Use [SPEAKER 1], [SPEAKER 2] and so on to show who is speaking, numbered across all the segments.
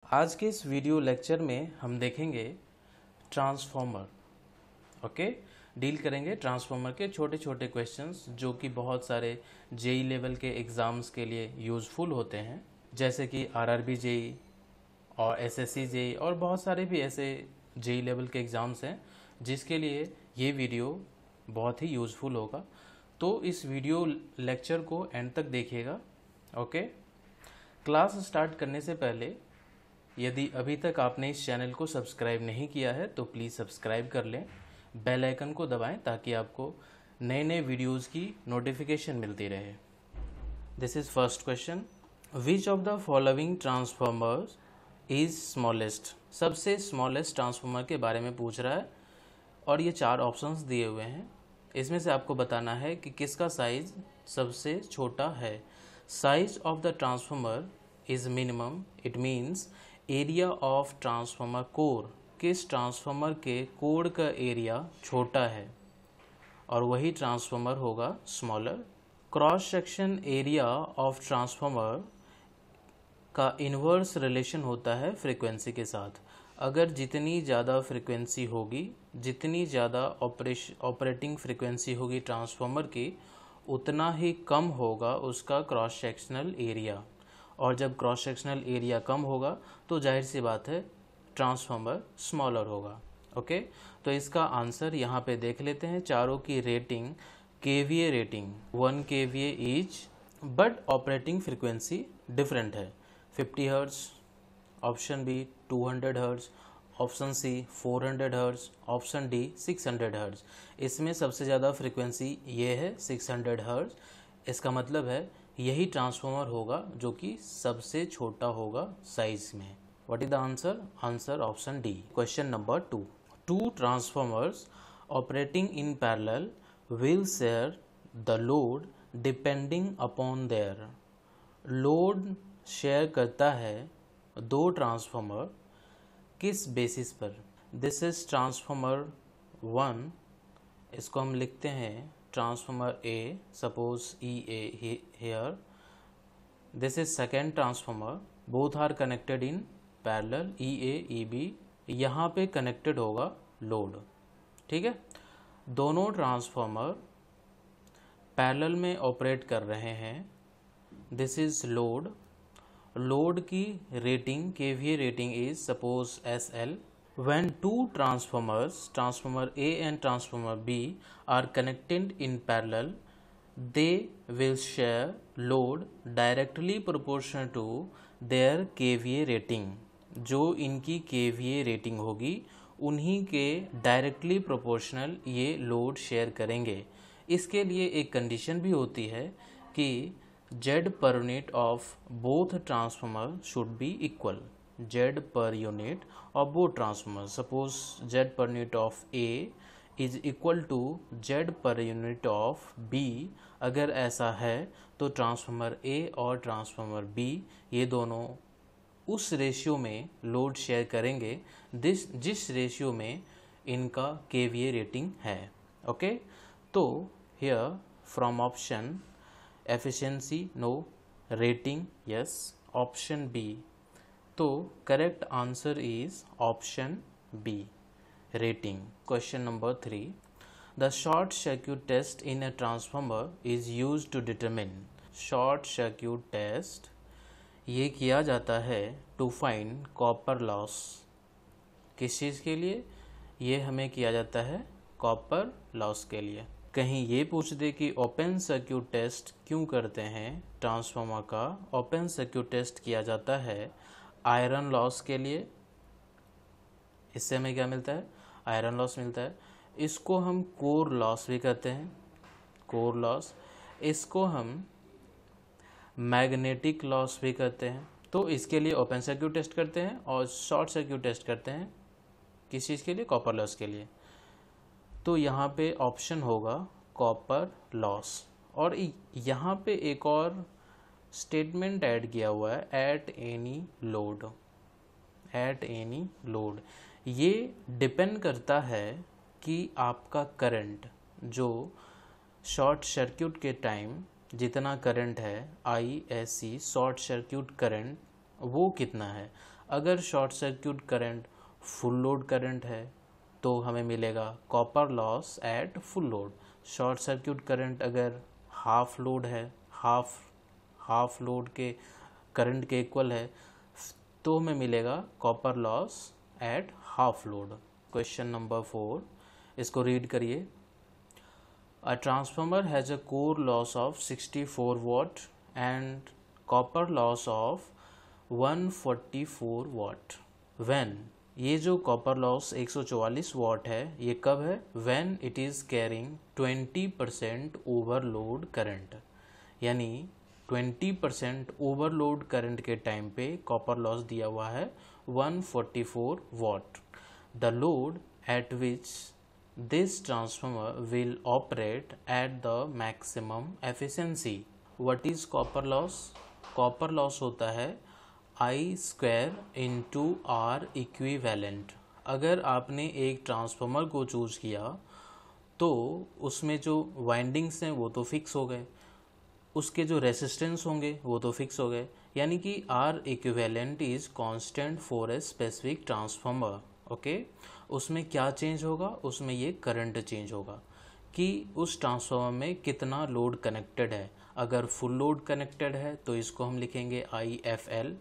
[SPEAKER 1] आज के इस वीडियो लेक्चर में हम देखेंगे ट्रांसफॉर्मर। ओके, डील करेंगे ट्रांसफॉर्मर के छोटे छोटे क्वेश्चंस जो कि बहुत सारे जेई लेवल के एग्ज़ाम्स के लिए यूज़फुल होते हैं, जैसे कि RRB-JE और SSC-JE और बहुत सारे भी ऐसे जेई लेवल के एग्ज़ाम्स हैं जिसके लिए ये वीडियो बहुत ही यूज़फुल होगा। तो इस वीडियो लेक्चर को एंड तक देखिएगा। ओके, क्लास स्टार्ट करने से पहले यदि अभी तक आपने इस चैनल को सब्सक्राइब नहीं किया है तो प्लीज़ सब्सक्राइब कर लें, बेल आइकन को दबाएं ताकि आपको नए नए वीडियोस की नोटिफिकेशन मिलती रहे। This is first question, which of the following transformers is smallest. सबसे स्मॉलेस्ट ट्रांसफॉर्मर के बारे में पूछ रहा है और ये 4 ऑप्शंस दिए हुए हैं। इसमें से आपको बताना है कि किसका साइज़ सबसे छोटा है। Size of the transformer is minimum, it means area of transformer core, किस ट्रांसफॉर्मर के कोर का एरिया छोटा है और वही ट्रांसफॉर्मर होगा smaller. Cross section area of transformer का इन्वर्स रिलेशन होता है फ्रीक्वेंसी के साथ। अगर जितनी ज़्यादा फ्रीक्वेंसी होगी, जितनी ज़्यादा ऑपरेटिंग फ्रीक्वेंसी होगी ट्रांसफॉर्मर की, उतना ही कम होगा उसका क्रॉस सेक्शनल एरिया, और जब क्रॉस सेक्शनल एरिया कम होगा तो जाहिर सी बात है ट्रांसफॉर्मर स्मॉलर होगा। ओके, तो इसका आंसर यहाँ पे देख लेते हैं। चारों की rating KVA rating 1 kVA each, but operating frequency different है। 50 hertz, option B 200 hertz, option C 400 hertz, option D 600 hertz. इसमें सबसे ज़्यादा फ्रीक्वेंसी ये है 600 हर्ट्ज। इसका मतलब है यही ट्रांसफॉर्मर होगा जो कि सबसे छोटा होगा साइज में। What is the answer? Answer option D. Question number 2, 2 transformers operating in parallel will share the load depending upon their. Load share करता है 2 ट्रांसफॉर्मर किस बेसिस पर? दिस इज ट्रांसफॉर्मर 1, इसको हम लिखते हैं transformer A, suppose EA here. This is second transformer. Both are connected in parallel, EA EB. यहाँ पे कनेक्टेड होगा लोड। ठीक है, दोनों ट्रांसफॉर्मर पैरेलल में ऑपरेट कर रहे हैं। This is load. लोड की rating KVA rating is suppose SL. When 2 transformers, transformer A and transformer B, are connected in parallel, they will share load directly proportional to their KVA rating. जो इनकी KVA rating होगी उन्हीं के directly proportional ये load share करेंगे। इसके लिए एक कंडीशन भी होती है कि Z per unit of both transformer should be equal. Z per unit of both transformers. Suppose Z per unit of A is equal to Z per unit of B. अगर ऐसा है तो ट्रांसफार्मर A और transformer B ये दोनों उस ratio में load share करेंगे जिस रेशियो में इनका KVA रेटिंग है। ओके, तो here from option efficiency no, rating yes, option B. तो correct answer is option B, rating. Question number 3, the short circuit test in a transformer is used to determine. Short circuit test ये किया जाता है to find copper loss. किस चीज़ के लिए? ये हमें किया जाता है कॉपर लॉस के लिए। कहीं ये पूछ दे कि ओपन सर्क्यूट टेस्ट क्यों करते हैं ट्रांसफार्मर का? ओपन सर्क्यूट टेस्ट किया जाता है आयरन लॉस के लिए। इससे हमें क्या मिलता है? आयरन लॉस मिलता है। इसको हम कोर लॉस भी कहते हैं, कोर लॉस। इसको हम मैग्नेटिक लॉस भी कहते हैं। तो इसके लिए ओपन सर्क्यूट टेस्ट करते हैं और शॉर्ट सर्क्यूट टेस्ट करते हैं किस चीज़ के लिए? कॉपर लॉस के लिए। तो यहाँ पे ऑप्शन होगा कॉपर लॉस। और यहाँ पे एक और स्टेटमेंट ऐड किया हुआ है, at any load. At any load ये डिपेंड करता है कि आपका करंट जो शॉर्ट सर्क्यूट के टाइम जितना करंट है ISC शॉर्ट सर्क्यूट करंट वो कितना है। अगर short circuit current full load current है तो हमें मिलेगा copper loss at full load. Short circuit current अगर हाफ लोड है, हाफ लोड के करंट के इक्वल है, तो हमें मिलेगा copper loss at half load. Question number 4, इसको रीड करिए। A transformer has a core loss of 64 watt and copper loss of 144 watt. When ये जो कॉपर लॉस 144 वाट है, ये कब है? When it is carrying 20% overload current, यानी 20% ओवरलोड करंट के टाइम पे कॉपर लॉस दिया हुआ है 144 watt. The load at which this transformer will operate at the maximum efficiency. What is copper loss? Copper loss होता है I square into R equivalent। अगर आपने एक ट्रांसफार्मर को चूज किया तो उसमें जो वाइंडिंग्स हैं वो तो फिक्स हो गए, उसके जो रेसिस्टेंस होंगे वो तो फिक्स हो गए, यानी कि R equivalent is constant for a specific transformer। Okay, उसमें क्या चेंज होगा? उसमें ये करंट चेंज होगा कि उस ट्रांसफार्मर में कितना लोड कनेक्टेड है। अगर फुल लोड कनेक्टेड है तो इसको हम लिखेंगे IFL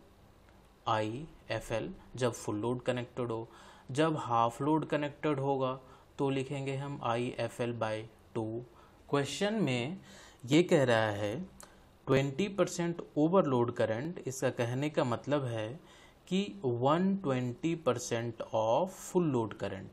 [SPEAKER 1] जब फुल लोड कनेक्टेड हो। जब हाफ लोड कनेक्टेड होगा तो लिखेंगे हम IFL/2। क्वेश्चन में ये कह रहा है 20% ओवरलोड करंट, इसका कहने का मतलब है कि 120% of full load current,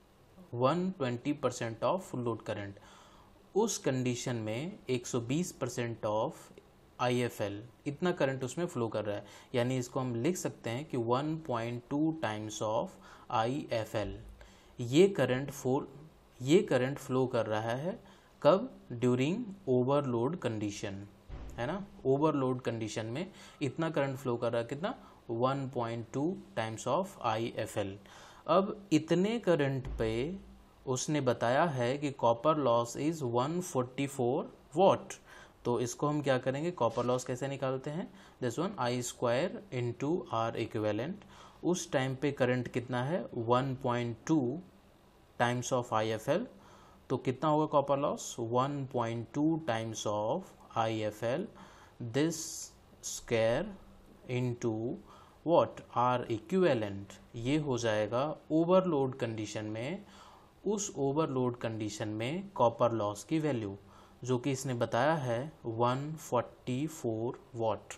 [SPEAKER 1] 120% of full load current, उस कंडीशन में 120% ऑफ IFL, इतना करंट उसमें फ्लो कर रहा है, यानी इसको हम लिख सकते हैं कि 1.2 टाइम्स ऑफ IFL। ये करंट फ्लो कर रहा है कब? ड्यूरिंग ओवरलोड कंडीशन, है ना। ओवरलोड कंडीशन में इतना करंट फ्लो कर रहा है, कितना? 1.2 टाइम्स ऑफ IFL। अब इतने करंट पे उसने बताया है कि कॉपर लॉस इज 144 वाट, तो इसको हम क्या करेंगे? कॉपर लॉस कैसे निकालते हैं? This one I square into R equivalent. उस टाइम पे करंट कितना है? 1.2 टाइम्स ऑफ IFL, तो कितना होगा copper loss? 1.2 times of IFL, this square into what? R equivalent. ये हो जाएगा ओवरलोड कंडीशन में, उस ओवरलोड कंडीशन में कॉपर लॉस की वैल्यू जो कि इसने बताया है 144 watt.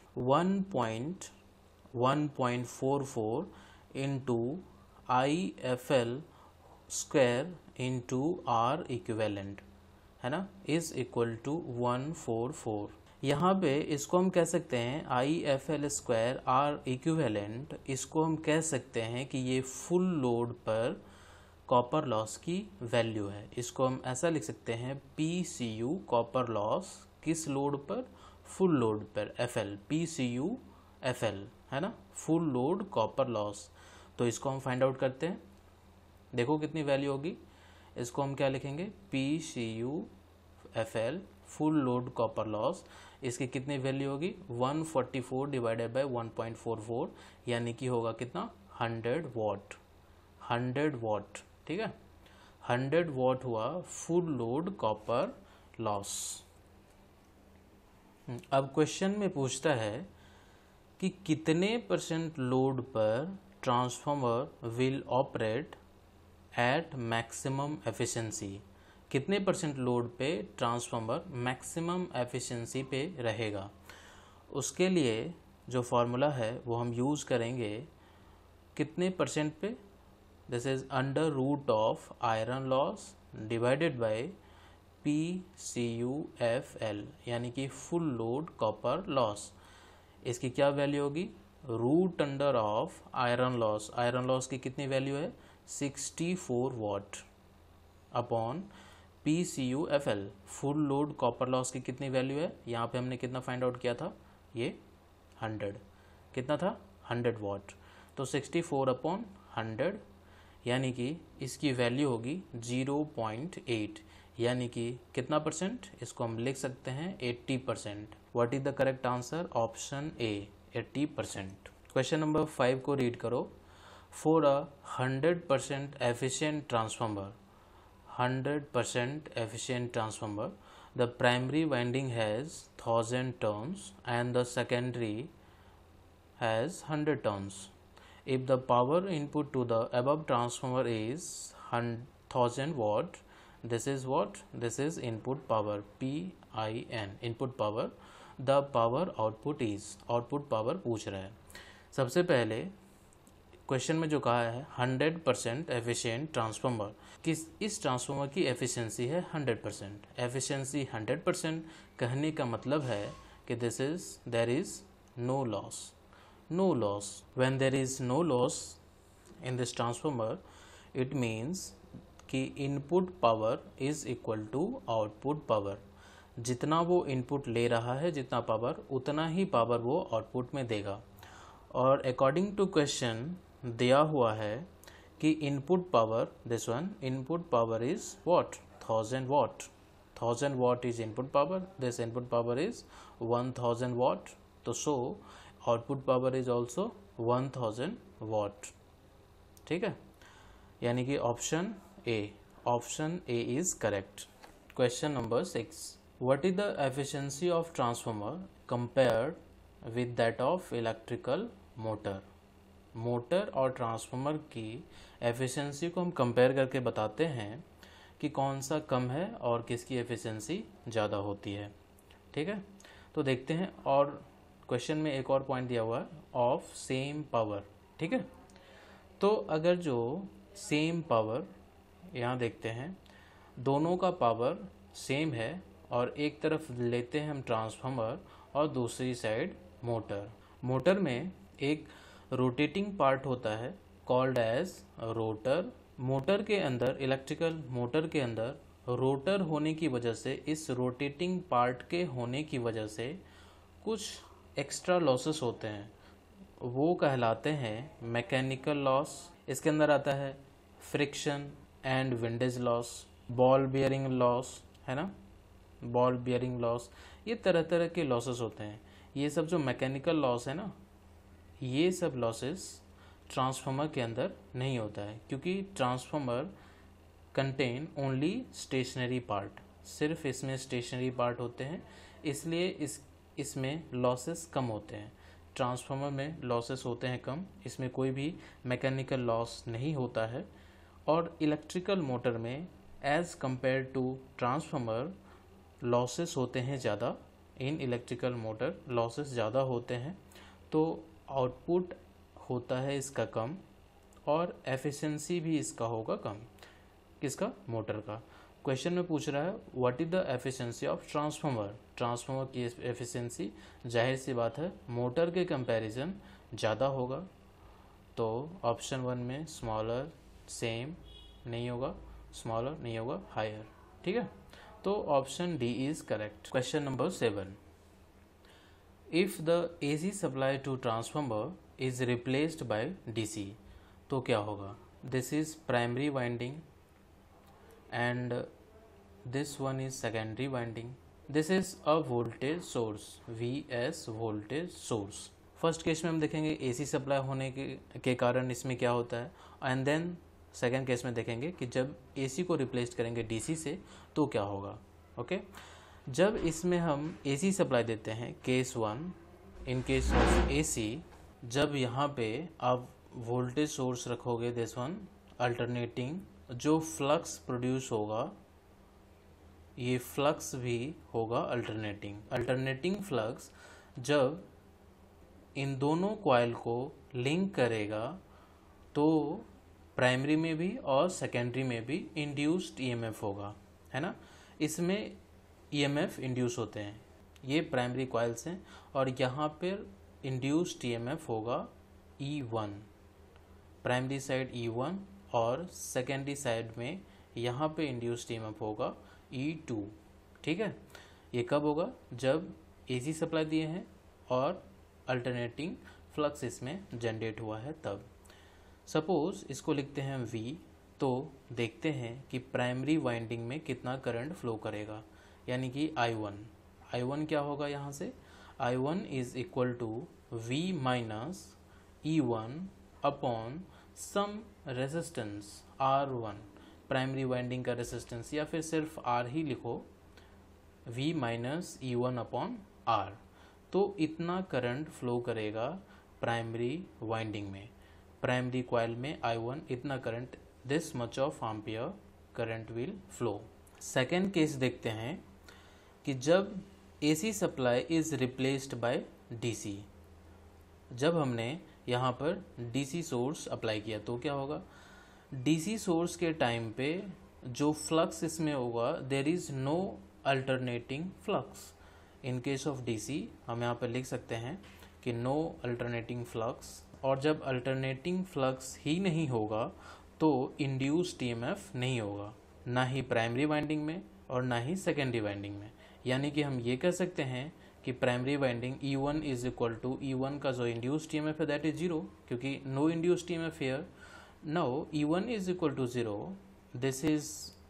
[SPEAKER 1] 1.44 into IFL square into R equivalent, है ना, इज इक्वल टू 144। यहाँ पे इसको हम कह सकते हैं IFL स्क्वायर R इक्विवेलेंट, इसको हम कह सकते हैं कि ये फुल लोड पर कॉपर लॉस की वैल्यू है। इसको हम ऐसा लिख सकते हैं PCU कॉपर लॉस किस लोड पर? फुल लोड पर, FL, PCU FL, है ना, फुल लोड कॉपर लॉस। तो इसको हम फाइंड आउट करते हैं, देखो कितनी वैल्यू होगी। इसको हम क्या लिखेंगे? PCU FL full load copper loss, इसकी कितनी वैल्यू होगी? 144 डिवाइडेड बाय 1.44, यानी कि होगा कितना? 100 वाट। 100 वाट, ठीक है, 100 वाट हुआ फुल लोड कॉपर लॉस। अब क्वेश्चन में पूछता है कि कितने परसेंट लोड पर transformer will operate at maximum efficiency. कितने परसेंट लोड पे ट्रांसफार्मर मैक्सिमम एफिशिएंसी पे रहेगा? उसके लिए जो फॉर्मूला है वो हम यूज़ करेंगे कितने परसेंट पे? This is under root of iron loss divided by PCU/FL, यानी कि फुल लोड कॉपर लॉस। इसकी क्या वैल्यू होगी? Root under of iron loss, iron loss की कितनी वैल्यू है? 64 watt upon PCU/FL, full load copper loss की कितनी वैल्यू है? यहाँ पे हमने कितना फाइंड आउट किया था? ये 100, कितना था? 100 वाट। तो 64 अपॉन 100, यानी कि इसकी वैल्यू होगी 0.8, यानी कि कितना परसेंट? इसको हम लिख सकते हैं 80%। What is the correct answer? Option A, 80%। Question number 5 को रीड करो। For a 100% efficient transformer, 100% efficient transformer, the primary winding has 1000 turns and the secondary has 100 turns. If the power input to the above transformer is 1000 watt, this is what? This is input power, PIN, input power. The power output is, output power पूछ रहा है। सबसे पहले question में जो कहा है 100% efficient transformer, किस इस ट्रांसफार्मर की एफिशिएंसी है 100%। एफिशिएंसी 100% कहने का मतलब है कि there is no loss, no loss. When there is no loss in this transformer, it means कि input power is equal to output power. जितना वो इनपुट ले रहा है, जितना पावर, उतना ही पावर वो आउटपुट में देगा। और अकॉर्डिंग टू क्वेश्चन दिया हुआ है कि input power, this one, input power is what? 1000 watt. 1000 watt is input power, this input power is 1000 watt. तो so output power is also 1000 watt. ठीक है, यानी कि option A is correct. Question number 6, what is the efficiency of transformer compared with that of electrical motor. Motor और transformer की efficiency को हम compare करके बताते हैं कि कौन सा कम है और किसकी एफिशिएंसी ज़्यादा होती है। ठीक है, तो देखते हैं। और क्वेश्चन में एक और पॉइंट दिया हुआ है, ऑफ सेम पावर। ठीक है, तो अगर जो सेम पावर, यहाँ देखते हैं दोनों का पावर सेम है और एक तरफ लेते हैं हम ट्रांसफार्मर और दूसरी साइड मोटर। मोटर में एक रोटेटिंग पार्ट होता है कॉल्ड एज रोटर। मोटर के अंदर, इलेक्ट्रिकल मोटर के अंदर रोटर होने की वजह से, इस रोटेटिंग पार्ट के होने की वजह से कुछ एक्स्ट्रा लॉसेस होते हैं, वो कहलाते हैं मैकेनिकल लॉस। इसके अंदर आता है friction and windage loss, ball bearing loss, है ना, बॉल बियरिंग लॉस। ये तरह तरह के लॉसेस होते हैं। ये सब जो मैकेनिकल लॉस है ना, ये सब लॉसेस ट्रांसफार्मर के अंदर नहीं होता है, क्योंकि transformer contain only stationary part, सिर्फ इसमें स्टेशनरी पार्ट होते हैं, इसलिए इसमें लॉसेस कम होते हैं। ट्रांसफार्मर में लॉसेस होते हैं कम, इसमें कोई भी मैकेनिकल लॉस नहीं होता है। और इलेक्ट्रिकल मोटर में as compare to transformer losses होते हैं ज़्यादा। इन इलेक्ट्रिकल मोटर लॉसेस ज़्यादा होते हैं, तो आउटपुट होता है इसका कम और एफिशिएंसी भी इसका होगा कम। किसका? मोटर का। क्वेश्चन में पूछ रहा है what is the efficiency of transformer. Transformer की एफिशिएंसी जाहिर सी बात है मोटर के कंपैरिजन ज़्यादा होगा। तो ऑप्शन 1 में स्मॉलर, सेम नहीं होगा, स्मॉलर नहीं होगा, हायर। ठीक है, तो option D is correct. Question number 7, if the AC supply to transformer is replaced by DC, तो क्या होगा? This is primary winding and this one is secondary winding. This is a voltage source, VS voltage source. First case में हम देखेंगे AC supply होने के कारण इसमें क्या होता है, एंड देन सेकेंड केस में देखेंगे कि जब AC को रिप्लेस करेंगे DC से तो क्या होगा। ओके, जब इसमें हम AC सप्लाई देते हैं, case 1, in case of AC, जब यहाँ पे आप वोल्टेज सोर्स रखोगे, दिस वन अल्टरनेटिंग, जो फ्लक्स प्रोड्यूस होगा ये फ्लक्स भी होगा अल्टरनेटिंग। अल्टरनेटिंग फ्लक्स जब इन दोनों कॉइल को लिंक करेगा तो प्राइमरी में भी और सेकेंडरी में भी इंड्यूस्ड EMF होगा, है ना। इसमें EMF इंड्यूस होते हैं, ये प्राइमरी कॉइल्स हैं, और यहाँ पर इंड्यूस्ड EMF होगा E1, प्राइमरी साइड E1, और सेकेंडरी साइड में यहाँ पे इंड्यूस्ड EMF होगा E2। ठीक है, ये कब होगा? जब AC सप्लाई दिए हैं और अल्टरनेटिंग फ्लक्स इसमें जनरेट हुआ है तब। सपोज इसको लिखते हैं V, तो देखते हैं कि प्राइमरी वाइंडिंग में कितना करंट फ्लो करेगा, यानी कि I1 क्या होगा यहाँ से? I1 is equal to V minus E1 upon some resistance R1, primary winding का रेजिस्टेंस, या फिर सिर्फ R ही लिखो, V minus E1 upon R। तो इतना करंट फ्लो करेगा प्राइमरी वाइंडिंग में, प्राइमरी कॉइल में I1 इतना current, this much of ampere current will flow. Second case देखते हैं कि जब AC सप्लाई इज रिप्लेस्ड बाय DC, जब हमने यहाँ पर DC सोर्स अप्लाई किया तो क्या होगा, DC सोर्स के टाइम पे जो फ्लक्स इसमें होगा, there is no alternating flux. In case of DC हम यहाँ पर लिख सकते हैं कि नो अल्टरनेटिंग फ्लक्स, और जब अल्टरनेटिंग फ्लक्स ही नहीं होगा तो इंड्यूस्ड EMF नहीं होगा, ना ही प्राइमरी वाइंडिंग में और ना ही सेकेंडरी वाइंडिंग में। यानी कि हम ये कह सकते हैं कि primary winding E1 is equal to E1 का जो इंड्यूस्ड EMF है दैट इज 0, क्योंकि no induced EMF here. Now E1 is equal to 0, this is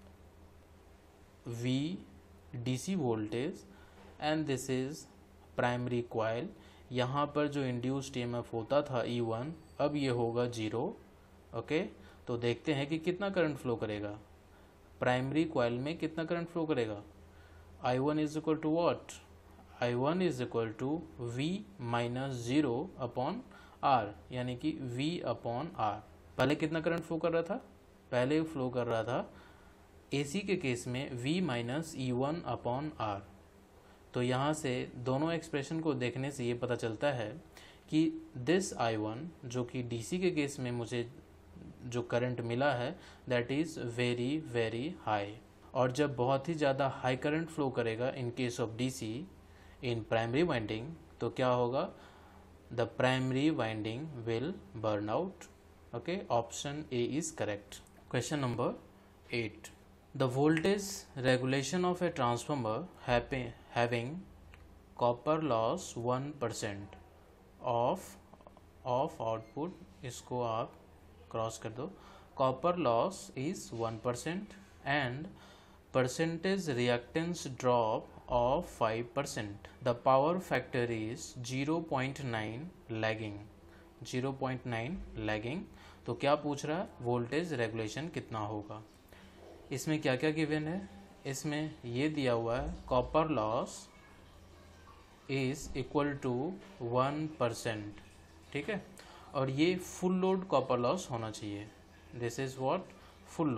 [SPEAKER 1] V DC voltage and this is primary coil. यहाँ पर जो इंड्यूस्ड EMF होता था E1, अब ये होगा 0। ओके, तो देखते हैं कि कितना करंट फ्लो करेगा प्राइमरी कॉइल में, कितना करंट फ्लो करेगा। I1 is equal to what, I1 is equal to V minus 0 upon R, यानी कि V अपॉन R। पहले कितना करंट फ्लो कर रहा था, पहले फ्लो कर रहा था AC के केस में V minus E1 upon R। तो यहाँ से दोनों एक्सप्रेशन को देखने से ये पता चलता है कि दिस I1 जो कि DC के केस में मुझे जो करंट मिला है that is very very high. और जब बहुत ही ज़्यादा हाई करंट फ्लो करेगा in case of DC in primary winding, तो क्या होगा, the primary winding will burn out. Okay, option A is correct. Question number 8, the voltage regulation of a transformer having copper loss 1% of output, इसको आप cross कर दो, copper loss is 1% and percentage reactance drop of 5%. The power factor is 0.9 lagging, 0.9 lagging। तो क्या पूछ रहा है, voltage regulation कितना होगा। इसमें क्या क्या गिवन है, इसमें ये दिया हुआ है copper loss is equal to 1%, ठीक है, और ये फुल लोड कॉपर लॉस होना चाहिए। This is what, full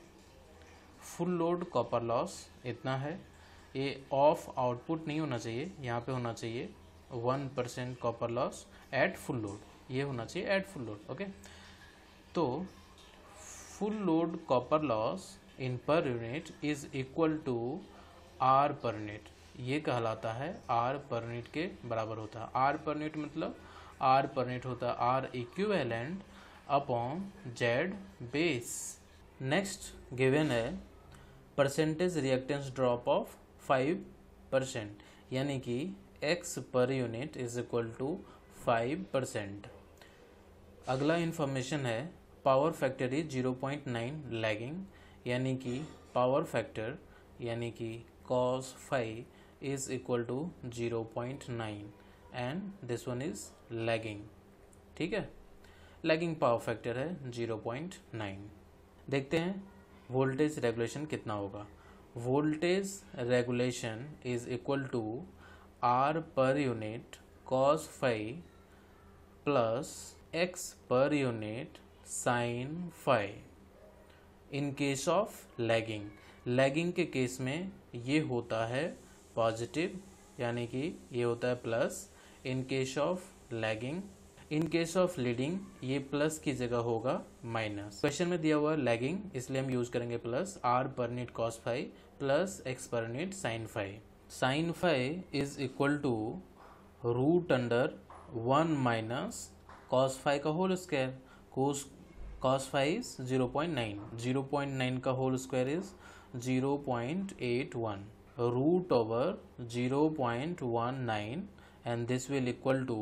[SPEAKER 1] load copper loss इतना है। ये ऑफ आउटपुट नहीं होना चाहिए, यहाँ पे होना चाहिए 1% copper loss at full load, ये होना चाहिए एट फुल लोड। ओके, तो full load copper loss in per unit is equal to R per unit, ये कहलाता है R पर यूनिट के बराबर होता है। R पर यूनिट मतलब R पर यूनिट होता है R equivalent upon Z base. Next given है परसेंटेज रिएक्टेंस ड्रॉप ऑफ 5%, यानी कि X per unit is equal to 5%। अगला इंफॉर्मेशन है पावर फैक्टर इज 0.9 लैगिंग, यानी कि पावर फैक्टर यानी कि cos phi is equal to 0.9 and this one is lagging, ठीक है, लैगिंग पावर फैक्टर है 0.9। देखते हैं वोल्टेज रेगुलेशन कितना होगा। Voltage regulation is equal to R per unit cos phi plus X per unit sin phi in case of lagging के case में ये होता है पॉजिटिव, यानी कि ये होता है plus. In case of lagging, in case of leading ये प्लस की जगह होगा माइनस। क्वेश्चन में दिया हुआ है लैगिंग, इसलिए हम यूज करेंगे plus. R per unit cos phi plus X per unit sin phi। sin phi is equal to root under 1 minus cos phi का whole square. cos phi is 0.9, 0.9 का whole square is 0.81, root over 0.19 and this will equal to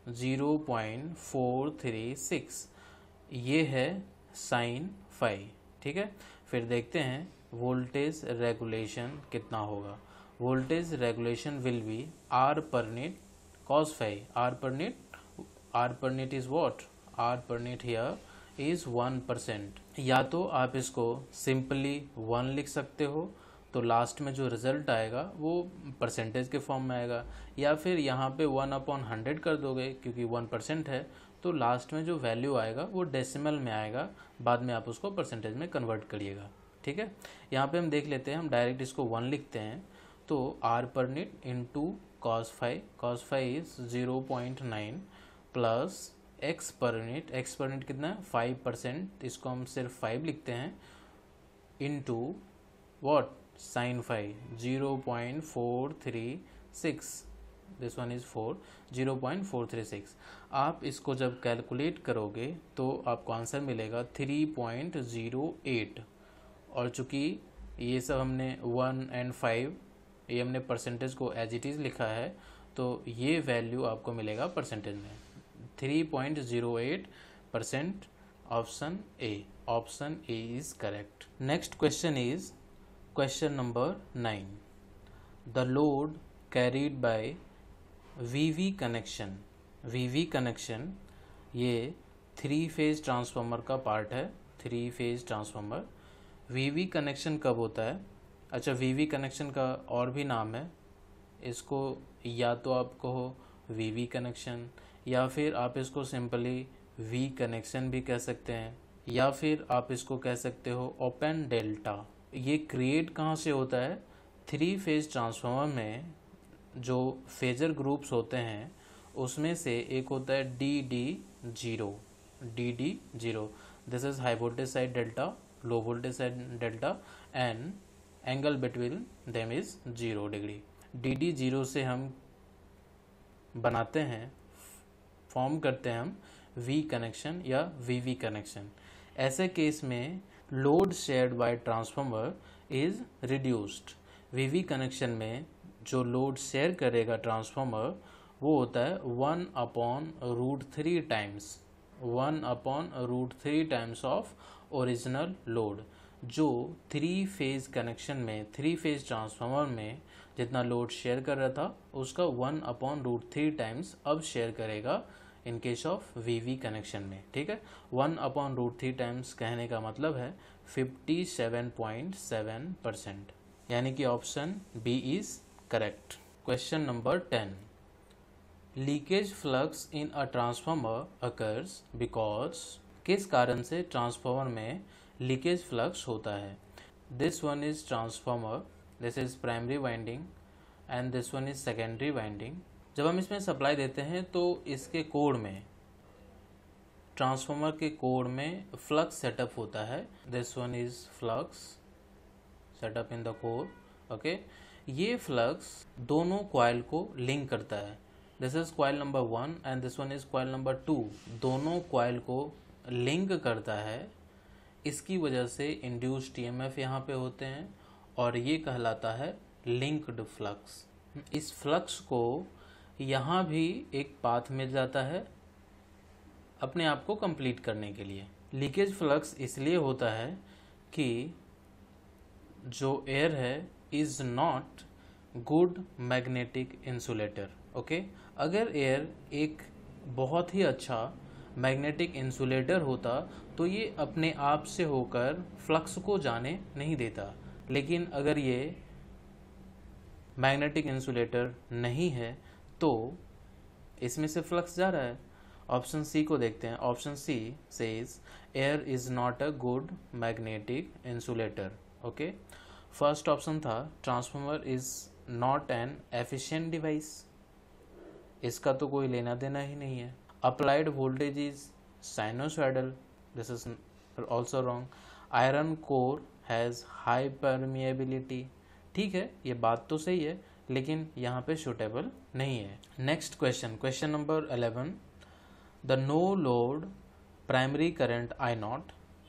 [SPEAKER 1] 0.436। ये है sign phi, ठीक है। फिर देखते हैं voltage regulation कितना होगा। Voltage regulation will be R per unit cos phi, R per unit is what, R per unit here is 1%. या तो आप इसको सिंपली 1 लिख सकते हो, तो लास्ट में जो रिजल्ट आएगा वो परसेंटेज के फॉर्म में आएगा, या फिर यहाँ पे 1/100 कर दोगे क्योंकि 1% है, तो लास्ट में जो वैल्यू आएगा वो डेसिमल में आएगा, बाद में आप उसको परसेंटेज में कन्वर्ट करिएगा। ठीक है, यहाँ पे हम देख लेते हैं, हम डायरेक्ट इसको 1 लिखते हैं, तो R per unit into cos 5 is 0.9 plus x per unit कितना है 5%, इसको हम सिर्फ 5 लिखते हैं, into what sin 5 0.436, this one is 0.436। आप इसको जब कैलकुलेट करोगे तो आपको आंसर मिलेगा 3.08, और चूंकि ये सब हमने 1 और 5 ये हमने परसेंटेज को एज इट इज़ लिखा है, तो ये वैल्यू आपको मिलेगा परसेंटेज में 3.08%। Option A is correct. Next question is question number 9। The load carried by VV connection ये 3 फेज ट्रांसफार्मर का पार्ट है। 3 फेज ट्रांसफार्मर वीवी कनेक्शन कब होता है? अच्छा, वीवी कनेक्शन का और भी नाम है, इसको या तो आप कहो वीवी कनेक्शन, या फिर आप इसको सिंपली वी कनेक्शन भी कह सकते हैं, या फिर आप इसको कह सकते हो ओपन डेल्टा। ये क्रिएट कहाँ से होता है? 3 फेज ट्रांसफार्मर में जो फेजर ग्रुप्स होते हैं उसमें से एक होता है DD0। This is high voltage side delta, low voltage side delta, and angle between them is 0 degree. DD0 से हम बनाते हैं, फॉर्म करते हैं हम V कनेक्शन या VV कनेक्शन। ऐसे केस में load shared by transformer is reduced. VV connection में जो लोड शेयर करेगा ट्रांसफार्मर वो होता है 1/√3 टाइम्स ऑफ ओरिजिनल लोड। जो 3 फेज कनेक्शन में 3 फेज ट्रांसफार्मर में जितना लोड शेयर कर रहा था उसका 1/√3 टाइम्स अब शेयर करेगा in case of VV connection में। ठीक है, 1/√3 टाइम्स कहने का मतलब है 57.7%, यानी कि option B is correct. Question number 10। Leakage flux in a transformer occurs because, किस कारण से ट्रांसफार्मर में लीकेज फ्लक्स होता है? This one is transformer, this is primary winding and this one is secondary winding. जब हम इसमें सप्लाई देते हैं तो इसके कोर में, ट्रांसफार्मर के कोर में फ्लक्स सेटअप होता है। This one is flux setup in the core. Okay, ये फ्लक्स दोनों कॉइल को लिंक करता है। This is coil number 1 and this one is coil number 2। दोनों कॉइल को लिंक करता है, इसकी वजह से इंड्यूस्ड ईएमएफ यहाँ पे होते हैं और ये कहलाता है लिंक्ड फ्लक्स। इस फ्लक्स को यहाँ भी एक पाथ मिल जाता है अपने आप को कंप्लीट करने के लिए। लीकेज फ्लक्स इसलिए होता है कि जो एयर है is not good magnetic insulator. Okay, अगर एयर एक बहुत ही अच्छा मैग्नेटिक इंसुलेटर होता तो ये अपने आप से होकर फ्लक्स को जाने नहीं देता, लेकिन अगर ये मैग्नेटिक इंसुलेटर नहीं है तो इसमें से फ्लक्स जा रहा है। ऑप्शन सी को देखते हैं। Option C says air is not a good magnetic insulator. Okay, first option था transformer is not an efficient device, इसका तो कोई लेना देना ही नहीं है। Applied voltage is sinusoidal, this is also wrong. Iron core has high permeability, ठीक है ये बात तो सही है लेकिन यहाँ पे सुटेबल नहीं है। Next question, question number 11। The no load primary current I0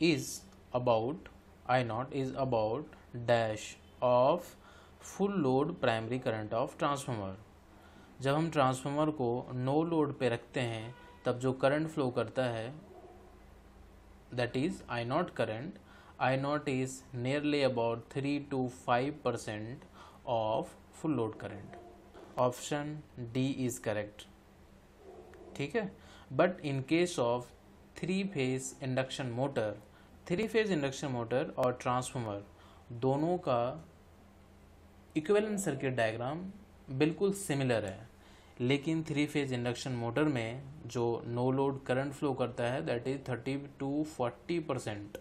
[SPEAKER 1] is about dash of full load primary current of transformer. जब हम ट्रांसफार्मर को नो लोड पे रखते हैं तब जो करंट फ्लो करता है that is I0 current. I0 is nearly about 3 to 5% of full load current. Option D is correct. ठीक है, but in case of three phase induction motor और ट्रांसफार्मर दोनों का इक्विवेलेंट सर्किट डायग्राम बिल्कुल similar है, लेकिन थ्री फेज इंडक्शन मोटर में जो नो लोड करंट फ्लो करता है that is 30 to 40%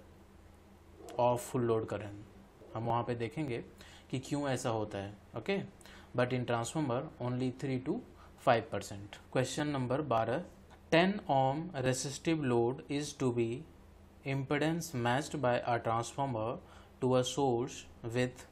[SPEAKER 1] of full load current. हम वहाँ पे देखेंगे कि क्यों ऐसा होता है, okay. But in transformer only 3 to 5%। Question number 12, 10 ohm resistive load is to be impedance matched by a transformer to a source with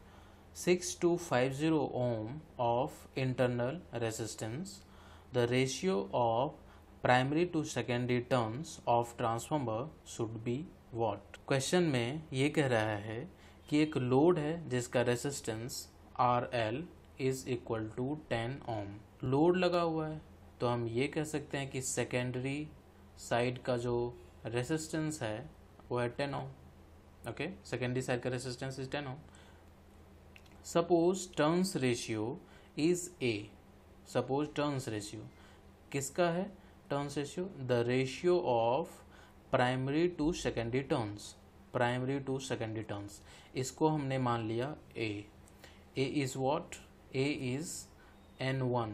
[SPEAKER 1] 6250 ohm of internal resistance. The ratio of primary to secondary turns of transformer should be what? Question में ये कह रहा है कि एक load है जिसका resistance RL is equal to 10 ohm। Load लगा हुआ है तो हम ये कह सकते हैं कि सेकेंडरी साइड का जो रेसिस्टेंस है वो है 10 ohm, ओके। सेकेंडरी साइड का resistance is 10 ohm। Suppose turns ratio is A. Suppose turns ratio किसका है? Turns ratio the ratio of primary to secondary turns. Primary to secondary turns इसको हमने मान लिया A. A is what? A is N1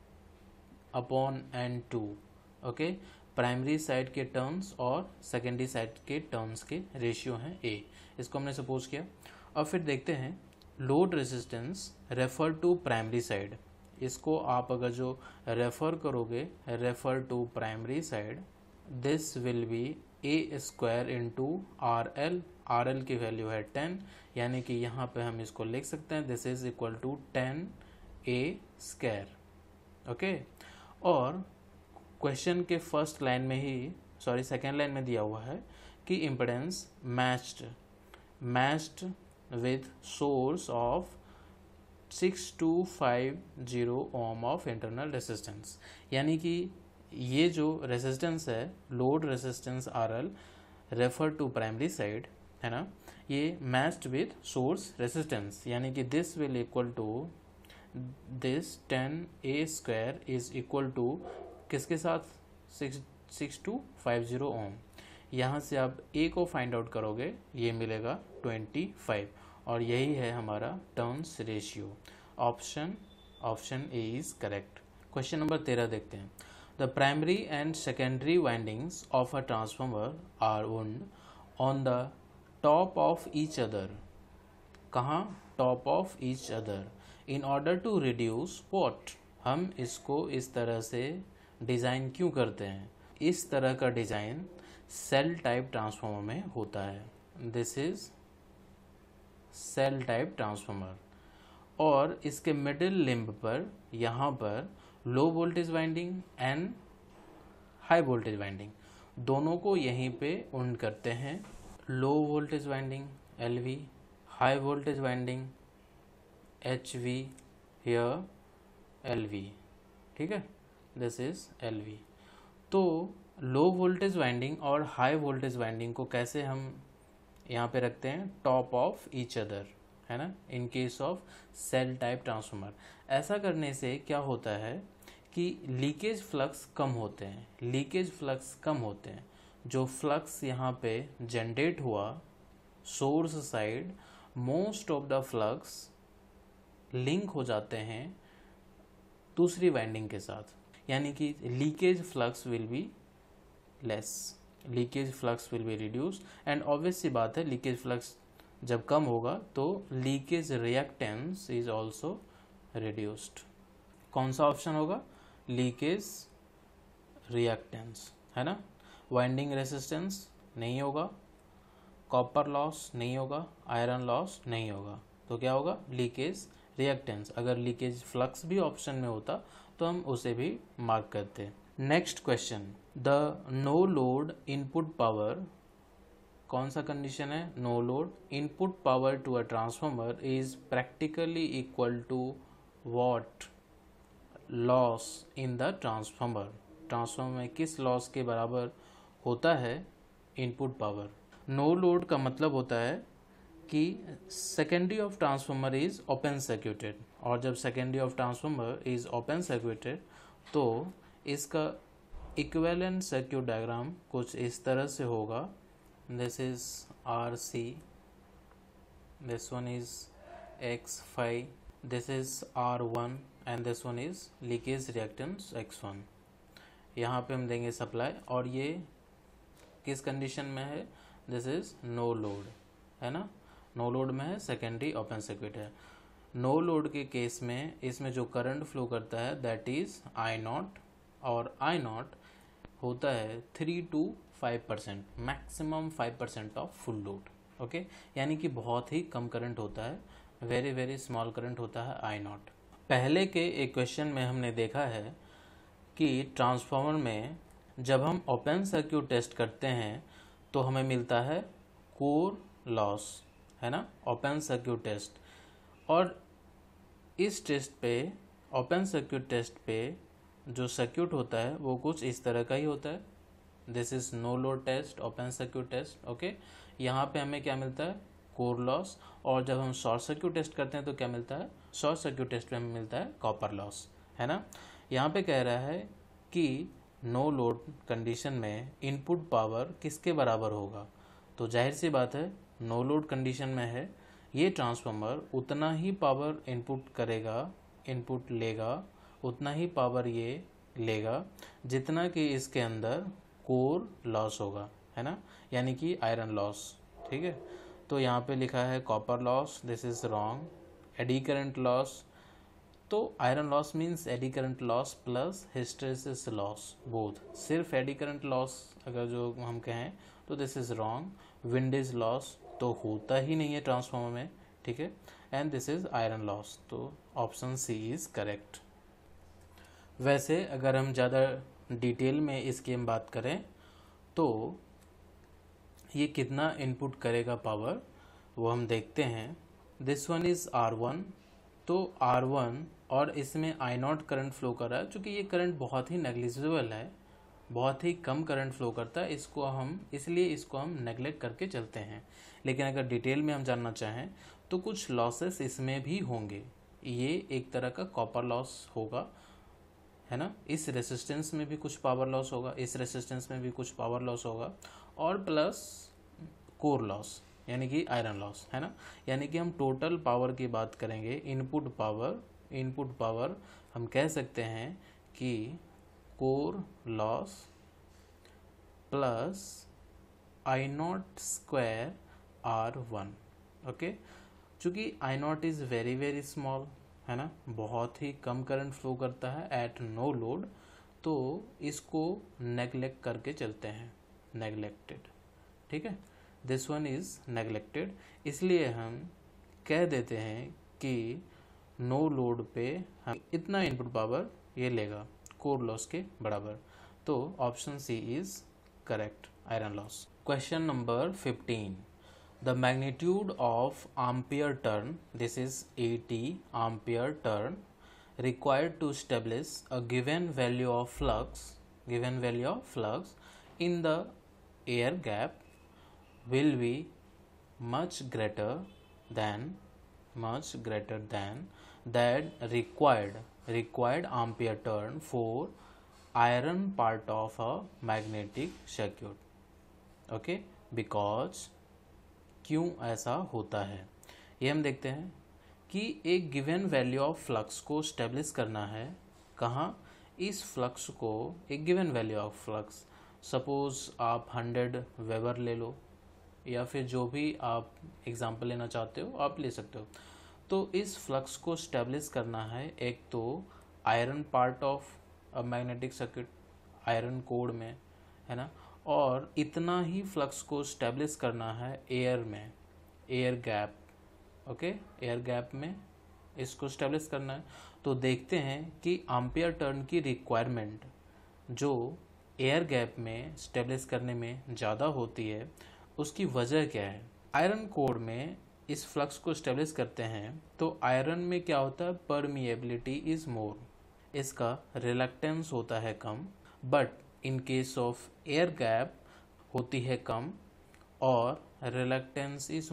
[SPEAKER 1] upon N2, okay. Primary side के turns और secondary side के turns के रेशियो हैं ए। इसको हमने सपोज किया। अब फिर देखते हैं load resistance refer to primary side. इसको आप अगर जो रेफर करोगे refer to primary side, this will be A square into RL। RL की वैल्यू है 10, यानी कि यहाँ पे हम इसको लिख सकते हैं this is equal to 10 A square, okay. और क्वेश्चन के फर्स्ट लाइन में ही सेकेंड लाइन में दिया हुआ है कि impedance matched with source of 6250 ohm of internal resistance। यानी कि ये जो रेजिस्टेंस है load resistance RL refer to primary side है ना, ये मैच्ड विद सोर्स रेजिस्टेंस, यानी कि this will equal to this 10 A square is equal to किसके साथ? 6250 ओम। यहाँ से आप ए को फाइंड आउट करोगे ये मिलेगा 25 और यही है हमारा turns ratio. Option A is correct. Question number 13 देखते हैं। The primary and secondary windings of a transformer are wound on the top of each other. कहाँ? Top of each other in order to reduce what. हम इसको इस तरह से design क्यों करते हैं? इस तरह का डिज़ाइन सेल टाइप ट्रांसफार्मर में होता है। This is shell type transformer. और इसके मिडिल लिम्ब पर यहाँ पर low voltage winding and high voltage winding दोनों को यहीं पे उंड करते हैं। Low voltage winding LV, high voltage winding HV, here LV, ठीक है, दिस इज LV। तो लो वोल्टेज वाइंडिंग और हाई वोल्टेज वाइंडिंग को कैसे हम यहाँ पे रखते हैं? टॉप ऑफ ईच अदर, है ना, in case of shell type transformer. ऐसा करने से क्या होता है कि लीकेज फ्लक्स कम होते हैं। लीकेज फ्लक्स कम होते हैं। जो फ्लक्स यहाँ पे जनरेट हुआ source side, most of the flux link हो जाते हैं दूसरी वाइंडिंग के साथ, यानी कि leakage flux will be less, leakage flux will be reduce. And obvious सी बात है लीकेज फ्लक्स जब कम होगा तो leakage reactance is also reduced. कौन सा ऑप्शन होगा? लीकेज रिएक्टेंस, है ना। वाइंडिंग रेसिस्टेंस नहीं होगा, कॉपर लॉस नहीं होगा, आयरन लॉस नहीं होगा, तो क्या होगा? Leakage reactance. अगर लीकेज फ्लक्स भी ऑप्शन में होता तो हम उसे भी मार्क करते। Next question, the no load input power, कौन सा कंडीशन है? No load input power to a transformer is practically equal to what loss in the transformer. Transformer में किस लॉस के बराबर होता है इनपुट पावर? नो लोड का मतलब होता है कि secondary of transformer is open circuited, और जब secondary of transformer is open circuited तो इसका इक्विवेलेंट सर्किट डायग्राम कुछ इस तरह से होगा। This is RC, this one is X5, this is R1 and this one is leakage reactance X1। यहाँ पे हम देंगे सप्लाई और ये किस कंडीशन में है, दिस इज नो लोड, है ना, नो लोड में है, सेकेंडरी ओपन सर्किट है। नो लोड के केस में इसमें जो करंट फ्लो करता है दैट इज I0 और I0 होता है 3 to 5%, maximum 5% of full load. Okay, यानी कि बहुत ही कम करंट होता है, वेरी वेरी स्मॉल करंट होता है I0। पहले के एक क्वेश्चन में हमने देखा है कि ट्रांसफार्मर में जब हम ओपन सर्किट टेस्ट करते हैं तो हमें मिलता है कोर लॉस, है ना, ओपन सर्किट टेस्ट। और इस टेस्ट पे, ओपन सर्किट टेस्ट पे जो सर्किट होता है वो कुछ इस तरह का ही होता है। This is no load test, open circuit test. Okay, यहाँ पे हमें क्या मिलता है, कोर लॉस। और जब हम शॉर्ट सर्किट टेस्ट करते हैं तो क्या मिलता है, शॉर्ट सर्किट टेस्ट पे हमें मिलता है कॉपर लॉस, है ना। यहाँ पे कह रहा है कि नो लोड कंडीशन में इनपुट पावर किसके बराबर होगा, तो जाहिर सी बात है नो लोड कंडीशन में है, ये ट्रांसफार्मर उतना ही पावर इनपुट करेगा, इनपुट लेगा, उतना ही पावर ये लेगा जितना कि इसके अंदर कोर लॉस होगा, है ना, यानी कि आयरन लॉस। ठीक है, तो यहाँ पे लिखा है copper loss, this is wrong. Eddy current loss, तो iron loss means eddy current loss plus hysteresis loss both. सिर्फ एडी करंट लॉस अगर जो हम कहें तो this is wrong. Windage loss तो होता ही नहीं है ट्रांसफार्मर में, ठीक है, and this is iron loss, तो ऑप्शन सी इज करेक्ट। वैसे अगर हम ज़्यादा डिटेल में इसकी हम बात करें तो ये कितना इनपुट करेगा पावर वो हम देखते हैं। दिस वन इज R1, तो R1 और इसमें I0 करंट फ्लो कर रहा है, चूँकि ये करंट बहुत ही नेग्लिजिबल है, बहुत ही कम करंट फ्लो करता है, इसलिए इसको हम नेगलेक्ट करके चलते हैं। लेकिन अगर डिटेल में हम जानना चाहें तो कुछ लॉसेस इसमें भी होंगे। ये एक तरह का कॉपर लॉस होगा, है ना, इस रेसिस्टेंस में भी कुछ पावर लॉस होगा, इस रेसिस्टेंस में भी कुछ पावर लॉस होगा, और प्लस कोर लॉस यानी कि आयरन लॉस, है ना। यानी कि हम टोटल पावर की बात करेंगे, इनपुट पावर हम कह सकते हैं कि core loss plus I0 square R1। Okay, चूँकि I0 is very very small, है ना, बहुत ही कम करंट फ्लो करता है एट नो लोड, तो इसको नेगलेक्ट करके चलते हैं, नेगलेक्टेड। ठीक है, दिस वन इज़ नेगलेक्टेड, इसलिए हम कह देते हैं कि नो लोड पे हम इतना इनपुट पावर ये लेगा कोर लॉस के बराबर, तो option C is correct, iron loss. Question number 15, the magnitude of ampere turn, this is 80 ampere turn required to establish a given value of flux in the air gap will be much greater than that required ampere turn for iron part of a magnetic circuit. Okay, because क्यों ऐसा होता है ये हम देखते हैं कि एक गिवन वैल्यू ऑफ फ्लक्स को स्टेब्लिश करना है। कहाँ, इस फ्लक्स को, एक given value of flux, suppose आप 100 वेबर ले लो या फिर जो भी आप एग्जांपल लेना चाहते हो आप ले सकते हो। तो इस फ्लक्स को स्टेब्लिश करना है एक तो iron part of a magnetic circuit, iron core में, है ना, और इतना ही फ्लक्स को स्टेब्लिश करना है एयर में, air gap. Okay, air gap में इसको स्टेब्लिश करना है। तो देखते हैं कि एम्पियर टर्न की रिक्वायरमेंट जो एयर गैप में स्टेब्लिश करने में ज़्यादा होती है उसकी वजह क्या है। आयरन कोर में इस फ्लक्स को स्टेब्लिश करते हैं तो आयरन में क्या होता है, परमिएबिलिटी इज़ मोर, इसका रिलक्टेंस होता है कम, but in case of air gap होती है कम और reluctance is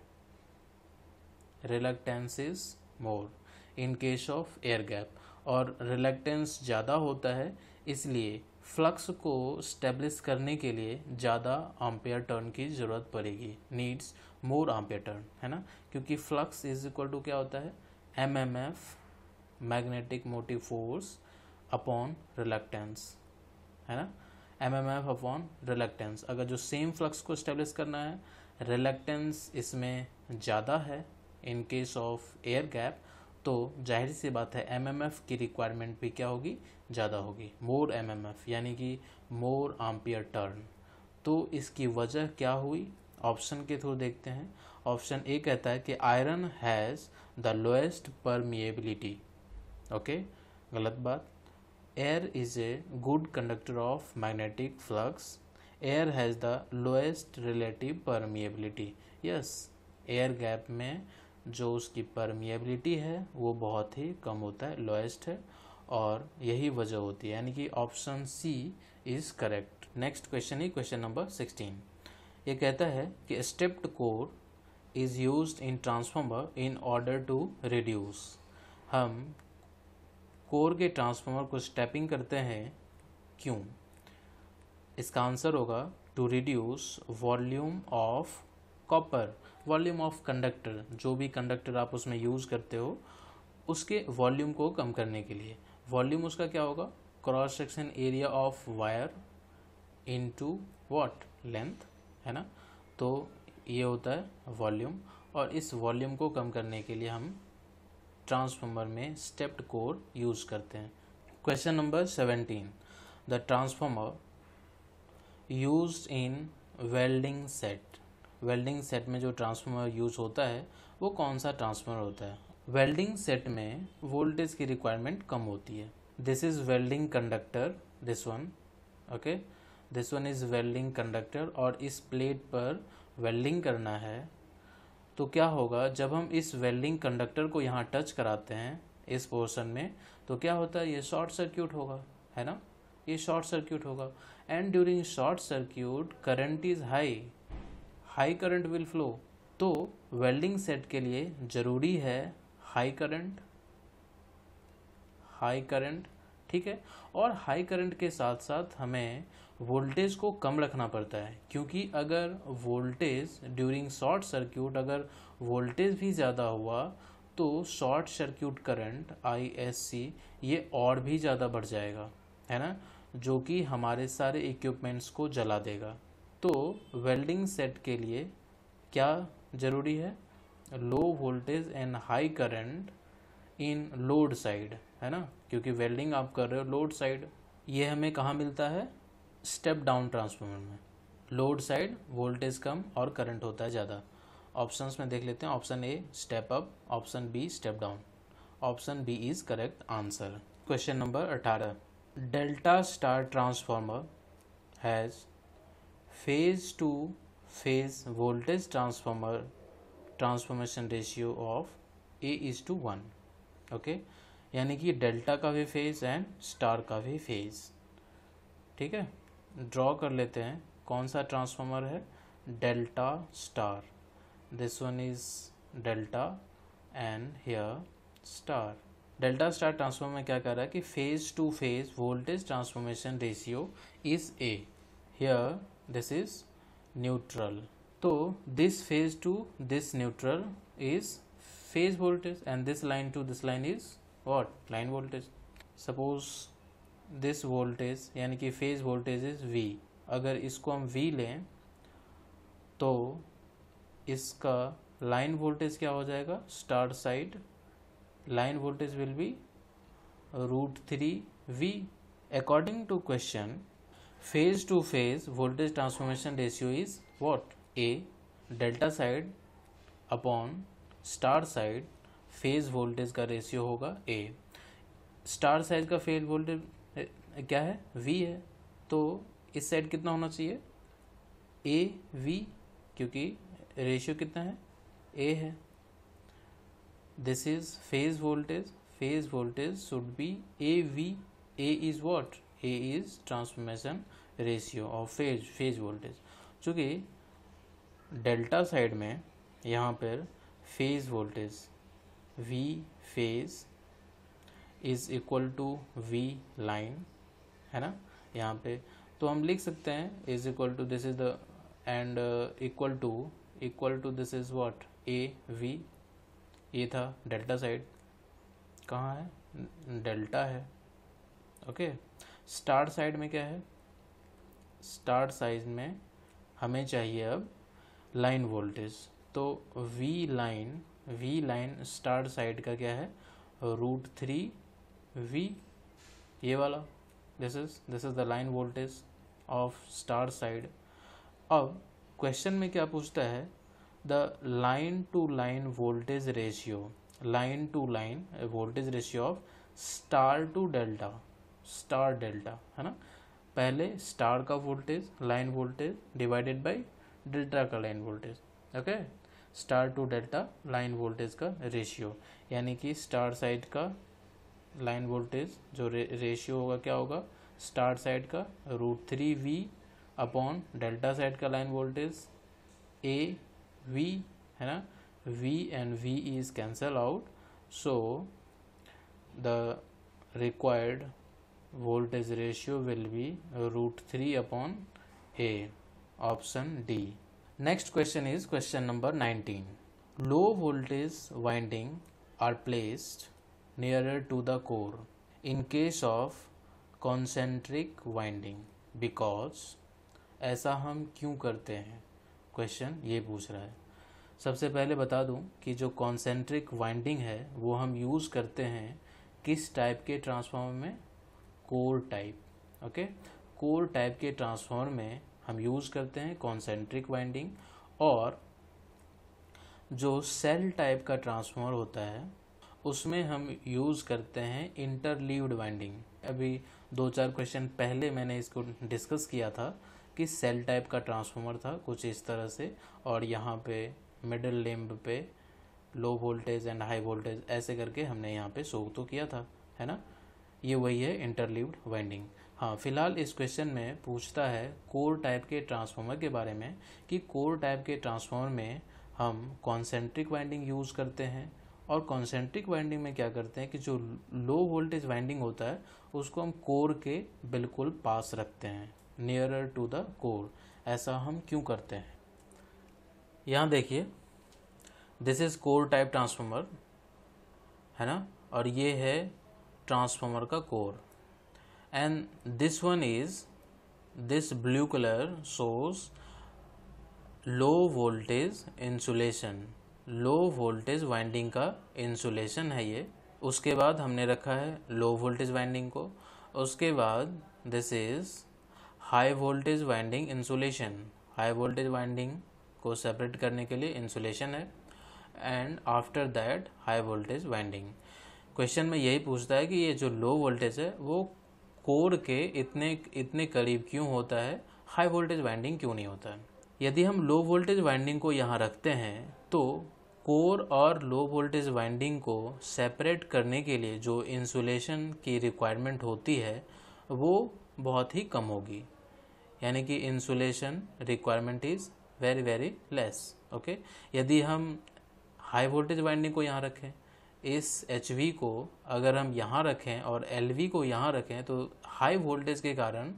[SPEAKER 1] more in case of air gap, और रिलक्टेंस ज़्यादा होता है इसलिए फ्लक्स को स्टेब्लिश करने के लिए ज़्यादा एम्पियर टर्न की ज़रूरत पड़ेगी, नीड्स मोर एम्पियर टर्न, है ना, क्योंकि फ्लक्स इज इक्वल टू क्या होता है, MMF magnetic motive force upon reluctance, है ना, एमएमएफ अपॉन रिलक्टेंस। अगर जो सेम फ्लक्स को स्टेब्लिश करना है, रिलक्टेंस इसमें ज़्यादा है in case of air gap, तो जाहिर सी बात है एमएमएफ की रिक्वायरमेंट भी क्या होगी, ज़्यादा होगी, मोर एमएमएफ यानी कि मोर एम्पियर टर्न। तो इसकी वजह क्या हुई, ऑप्शन के थ्रू देखते हैं। ऑप्शन ए कहता है कि iron has the lowest permeability. Okay, गलत बात। Air is a good conductor of magnetic flux, air has the lowest relative permeability. Yes, air gap में जो उसकी परमिएबिलिटी है वो बहुत ही कम होता है, लोएस्ट है, और यही वजह होती है, यानी कि option C is correct. Next question है क्वेश्चन नंबर 16। ये कहता है कि stepped core is used in transformer in order to reduce. हम कोर के ट्रांसफार्मर को स्टेपिंग करते हैं, क्यों? इसका आंसर होगा to reduce volume of copper, volume of conductor, जो भी कंडक्टर आप उसमें यूज़ करते हो उसके वॉल्यूम को कम करने के लिए। वॉल्यूम उसका क्या होगा, cross section area of wire into what, length, है ना, तो ये होता है वॉल्यूम, और इस वॉल्यूम को कम करने के लिए हम ट्रांसफार्मर में स्टेप्ड कोर यूज़ करते हैं। Question number 17, the transformer used in welding set. Welding set में जो ट्रांसफार्मर यूज होता है वो कौन सा ट्रांसफार्मर होता है? वेल्डिंग सेट में वोल्टेज की रिक्वायरमेंट कम होती है। This is welding conductor, this one, okay, this one is welding conductor, और इस प्लेट पर वेल्डिंग करना है। तो क्या होगा, जब हम इस वेल्डिंग कंडक्टर को यहाँ टच कराते हैं इस पोर्शन में, तो क्या होता है, ये शॉर्ट सर्क्यूट होगा, है ना, ये शॉर्ट सर्क्यूट होगा, and during short circuit current is high current will flow. तो वेल्डिंग सेट के लिए जरूरी है हाई करंट, ठीक है, और हाई करंट के साथ साथ हमें वोल्टेज को कम रखना पड़ता है, क्योंकि अगर वोल्टेज ड्यूरिंग शॉर्ट सर्क्यूट अगर वोल्टेज भी ज़्यादा हुआ तो शॉर्ट सर्क्यूट करंट ISC ये और भी ज़्यादा बढ़ जाएगा, है ना, जो कि हमारे सारे इक्विपमेंट्स को जला देगा। तो वेल्डिंग सेट के लिए क्या ज़रूरी है, low voltage and high current in load side, है ना, क्योंकि वेल्डिंग आप कर रहे हो लोड साइड। ये हमें कहाँ मिलता है, स्टेप डाउन ट्रांसफार्मर में। लोड साइड वोल्टेज कम और करंट होता है ज़्यादा। ऑप्शंस में देख लेते हैं, option A step up, option B step down, option B is correct answer. Question number 18, delta star transformer has phase to phase voltage transformation ratio of A:1, okay, यानी कि डेल्टा का भी फेज एंड स्टार का भी phase, ठीक है। Draw कर लेते हैं, कौन सा ट्रांसफार्मर है, delta star, this one is delta and here star. Delta star transformer में क्या कर रहा है कि phase to phase voltage transformation ratio is A, here this is neutral, तो this phase to this neutral is phase voltage and this line to this line is what, line voltage। suppose this voltage यानी कि phase voltage is V, अगर इसको हम V लें तो इसका line voltage क्या हो जाएगा, star side line voltage will be √3V। According to question phase to phase voltage transformation ratio is what, A, delta side upon star side phase voltage का रेशियो होगा A। स्टार साइड का phase voltage क्या है, V है, तो इस side कितना होना चाहिए, AV, क्योंकि रेशियो कितना है, A है। This is phase voltage should be AV, A is what, A is transformation ratio of phase voltage। चूँकि डेल्टा साइड में यहाँ पर phase voltage V phase is equal to V line, है ना, यहाँ पे, तो हम लिख सकते हैं is equal to this is the and equal to this is what A V, ये था डेल्टा साइड, कहाँ है डेल्टा है। ओके, स्टार्ट साइड में क्या है, स्टार्ट साइड में हमें चाहिए अब लाइन वोल्टेज, तो वी लाइन स्टार्ट साइड का क्या है √3V, ये वाला this is the line voltage of star side. अब क्वेश्चन में क्या पूछता है, the line to line voltage ratio, line to line voltage ratio of star to delta, star delta है ना, पहले स्टार का voltage line voltage divided by delta का line voltage. Okay, star to delta line voltage का ratio, यानी कि star side का line voltage जो रेशियो होगा क्या होगा, स्टार साइड का √3V अपॉन डेल्टा साइड का लाइन वोल्टेज AV है ना, V and V is cancel out, so the required voltage ratio will be √3 upon A, option D. Next question is question number 19. Low voltage winding are placed nearer to the core in case of concentric winding because, ऐसा हम क्यों करते हैं, question ये पूछ रहा है। सबसे पहले बता दूं कि जो कॉन्सेंट्रिक वाइंडिंग है वो हम यूज़ करते हैं किस टाइप के ट्रांसफार्मर में, core type. Okay, core type के ट्रांसफार्मर में हम यूज़ करते हैं कॉन्सेंट्रिक वाइंडिंग, और जो सेल टाइप का ट्रांसफार्मर होता है उसमें हम यूज़ करते हैं इंटरलीव्ड वाइंडिंग। अभी 2-4 क्वेश्चन पहले मैंने इसको डिस्कस किया था कि सेल टाइप का ट्रांसफार्मर था कुछ इस तरह से, और यहाँ पे मिडिल लिम्ब पे low voltage and high voltage ऐसे करके हमने यहाँ पे शो तो किया था, है ना, ये वही है इंटरलीव्ड वाइंडिंग। हाँ, फिलहाल इस क्वेश्चन में पूछता है कोर टाइप के ट्रांसफार्मर के बारे में कि कोर टाइप के ट्रांसफार्मर में हम कॉन्सेंट्रिक वाइंडिंग यूज़ करते हैं, और कॉन्सेंट्रिक वाइंडिंग में क्या करते हैं कि जो लो वोल्टेज वाइंडिंग होता है उसको हम कोर के बिल्कुल पास रखते हैं, नियरर टू द कोर। ऐसा हम क्यों करते हैं, यहाँ देखिए this is core type transformer है ना, और ये है ट्रांसफार्मर का core, and this one is this blue colour shows low voltage insulation, low voltage winding का इंसुलेशन है ये। उसके बाद हमने रखा है लो वोल्टेज वाइंडिंग को, उसके बाद this is high voltage winding insulation, high voltage winding को सेपरेट करने के लिए इंसुलेशन है, and after that high voltage winding. Question में यही पूछता है कि ये जो लो वोल्टेज है वो कोर के इतने करीब क्यों होता है, हाई वोल्टेज वाइंडिंग क्यों नहीं होता है। यदि हम लो वोल्टेज वाइंडिंग को यहाँ रखते हैं तो कोर और लो वोल्टेज वाइंडिंग को सेपरेट करने के लिए जो इंसुलेशन की रिक्वायरमेंट होती है वो बहुत ही कम होगी, यानी कि insulation requirement is very very less. Okay, यदि हम हाई वोल्टेज वाइंडिंग को यहाँ रखें, इस HV को अगर हम यहाँ रखें और LV को यहाँ रखें, तो हाई वोल्टेज के कारण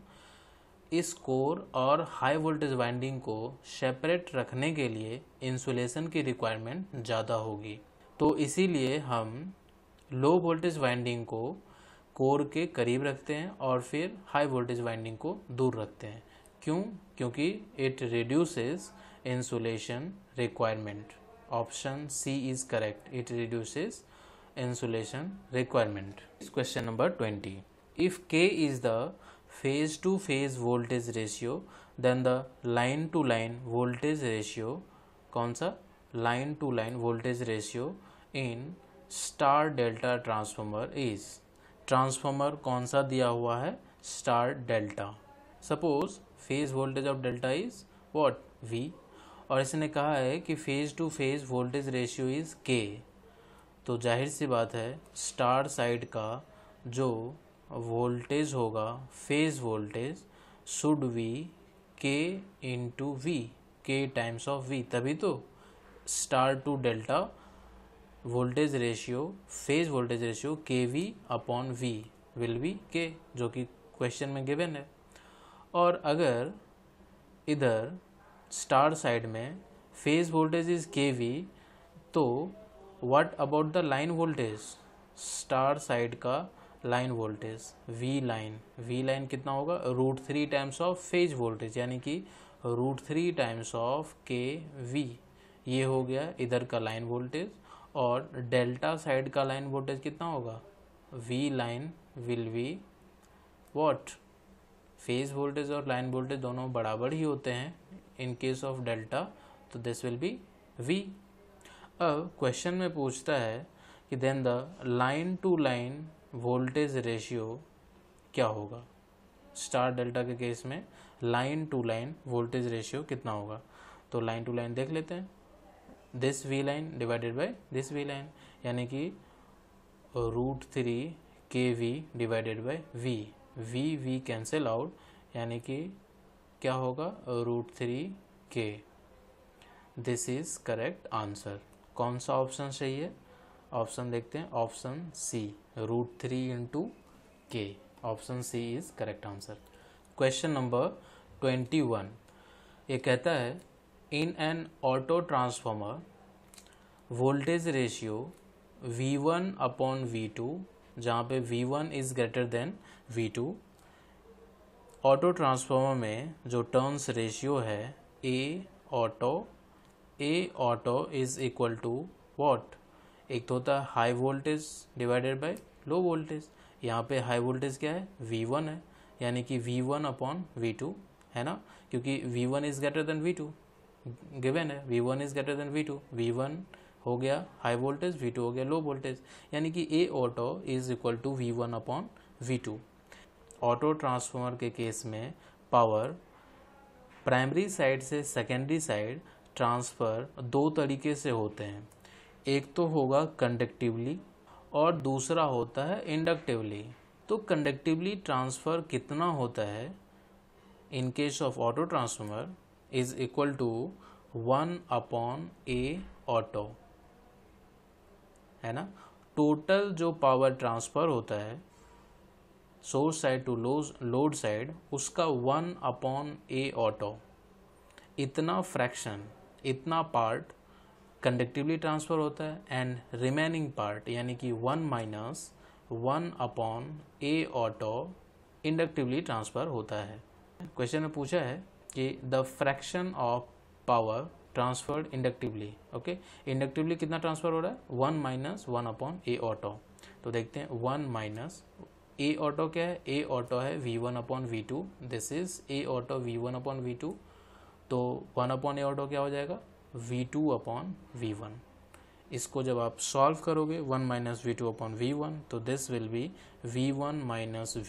[SPEAKER 1] इस कोर और हाई वोल्टेज वाइंडिंग को सेपरेट रखने के लिए इंसुलेशन की रिक्वायरमेंट ज़्यादा होगी। तो इसीलिए हम लो वोल्टेज वाइंडिंग को कोर के करीब रखते हैं और फिर हाई वोल्टेज वाइंडिंग को दूर रखते हैं। क्यों? क्योंकि it reduces insulation requirement. Option C is correct, it reduces insulation requirement. Question number 20. If K is the phase to phase voltage ratio, then the line to line voltage ratio, कौन सा? Line to line voltage ratio in star delta transformer is, transformer कौन सा दिया हुआ है? Star delta. Suppose phase voltage of delta is what? V, और इसने कहा है कि phase to phase voltage ratio is K, तो जाहिर सी बात है स्टार साइड का जो वोल्टेज होगा, phase voltage should be K into V, K times of V, तभी तो star to delta voltage ratio, phase voltage ratio KV upon V will be K, जो कि क्वेश्चन में गिवन है। और अगर इधर स्टार साइड में फेज वोल्टेज इज KV, तो what about the line voltage? Star side का लाइन वोल्टेज वी लाइन कितना होगा? √3 टाइम्स ऑफ फेज वोल्टेज, यानी कि √3 टाइम्स ऑफ KV। ये हो गया इधर का लाइन वोल्टेज। और डेल्टा साइड का लाइन वोल्टेज कितना होगा? V line will be what? Phase voltage और लाइन वोल्टेज दोनों बराबर ही होते हैं इन केस ऑफ डेल्टा, तो दिस विल बी V। अब क्वेश्चन में पूछता है कि then the line to line voltage ratio क्या होगा? स्टार डेल्टा के केस में line to line voltage ratio कितना होगा? तो लाइन टू लाइन देख लेते हैं। This V line divided by this V line, यानी कि √3 KV divided by V cancel out, यानी कि क्या होगा? √3 K। This is correct answer. कौन सा ऑप्शन सही है? ऑप्शन देखते हैं, option C, √3 × K। Option C is correct answer. Question number 21, ये कहता है in an auto transformer voltage ratio V1/V2, जहाँ पे V1 is greater than V2। Auto transformer में जो टर्न्स रेशियो है A auto is equal to what? एक तो होता है high voltage divided by low voltage. यहाँ पे हाई वोल्टेज क्या है? V1 है, यानी कि V1/V2 है ना, क्योंकि V1 is greater than V2 given है। V1 is greater than V2, V1 हो गया हाई वोल्टेज, V2 हो गया लो वोल्टेज, यानी कि A auto is equal to V1/V2। Auto transformer के केस में पावर प्राइमरी साइड से सेकेंडरी साइड ट्रांसफ़र दो तरीके से होते हैं। एक तो होगा कंडक्टिवली और दूसरा होता है इंडक्टिवली। तो कंडक्टिवली ट्रांसफ़र कितना होता है in case of auto transformer is equal to 1/A auto, है ना। टोटल जो पावर ट्रांसफ़र होता है source side to load side, उसका 1/A ऑटो, इतना फ्रैक्शन, इतना पार्ट कंडक्टिवली ट्रांसफ़र होता है एंड रिमेनिंग पार्ट यानी कि 1/A ऑटो इंडक्टिवली ट्रांसफ़र होता है। क्वेश्चन में पूछा है कि the fraction of power transferred inductively, okay, inductively कितना ट्रांसफ़र हो रहा है? 1/A auto. तो देखते हैं 1 - A ऑटो क्या है? A ऑटो है V1/V2, this is A auto V1/V2, तो 1/A ऑटो क्या हो जाएगा? V2/V1। इसको जब आप सॉल्व करोगे 1 - V2/V1, तो this will B V1 -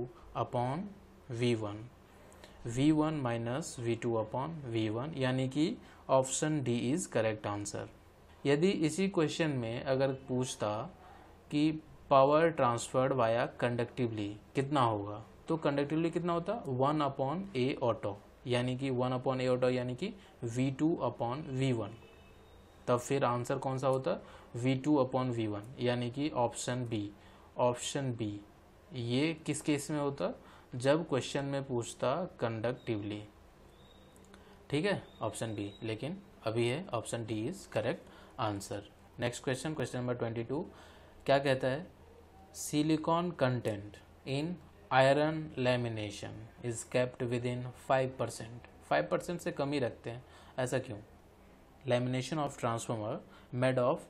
[SPEAKER 1] V2/V1, V1 - V2/V1, यानी कि option D is correct answer. यदि इसी क्वेश्चन में अगर पूछता कि पावर ट्रांसफर्ड वाया कंडक्टिवली कितना होगा, तो कंडक्टिवली कितना होता? 1/A ऑटो, यानी कि 1/A ऑटो यानी कि V2/V1। तब फिर आंसर कौन सा होता? V2/V1, यानी कि ऑप्शन बी। ऑप्शन बी ये किस केस में होता? जब क्वेश्चन में पूछता कंडक्टिवली, ठीक है, ऑप्शन बी। लेकिन अभी है option D is correct answer. Next question, question number 22 क्या कहता है? Silicon content in iron lamination is kept within 5%। 5% से कम ही रखते हैं, ऐसा क्यों? Lamination of transformer made of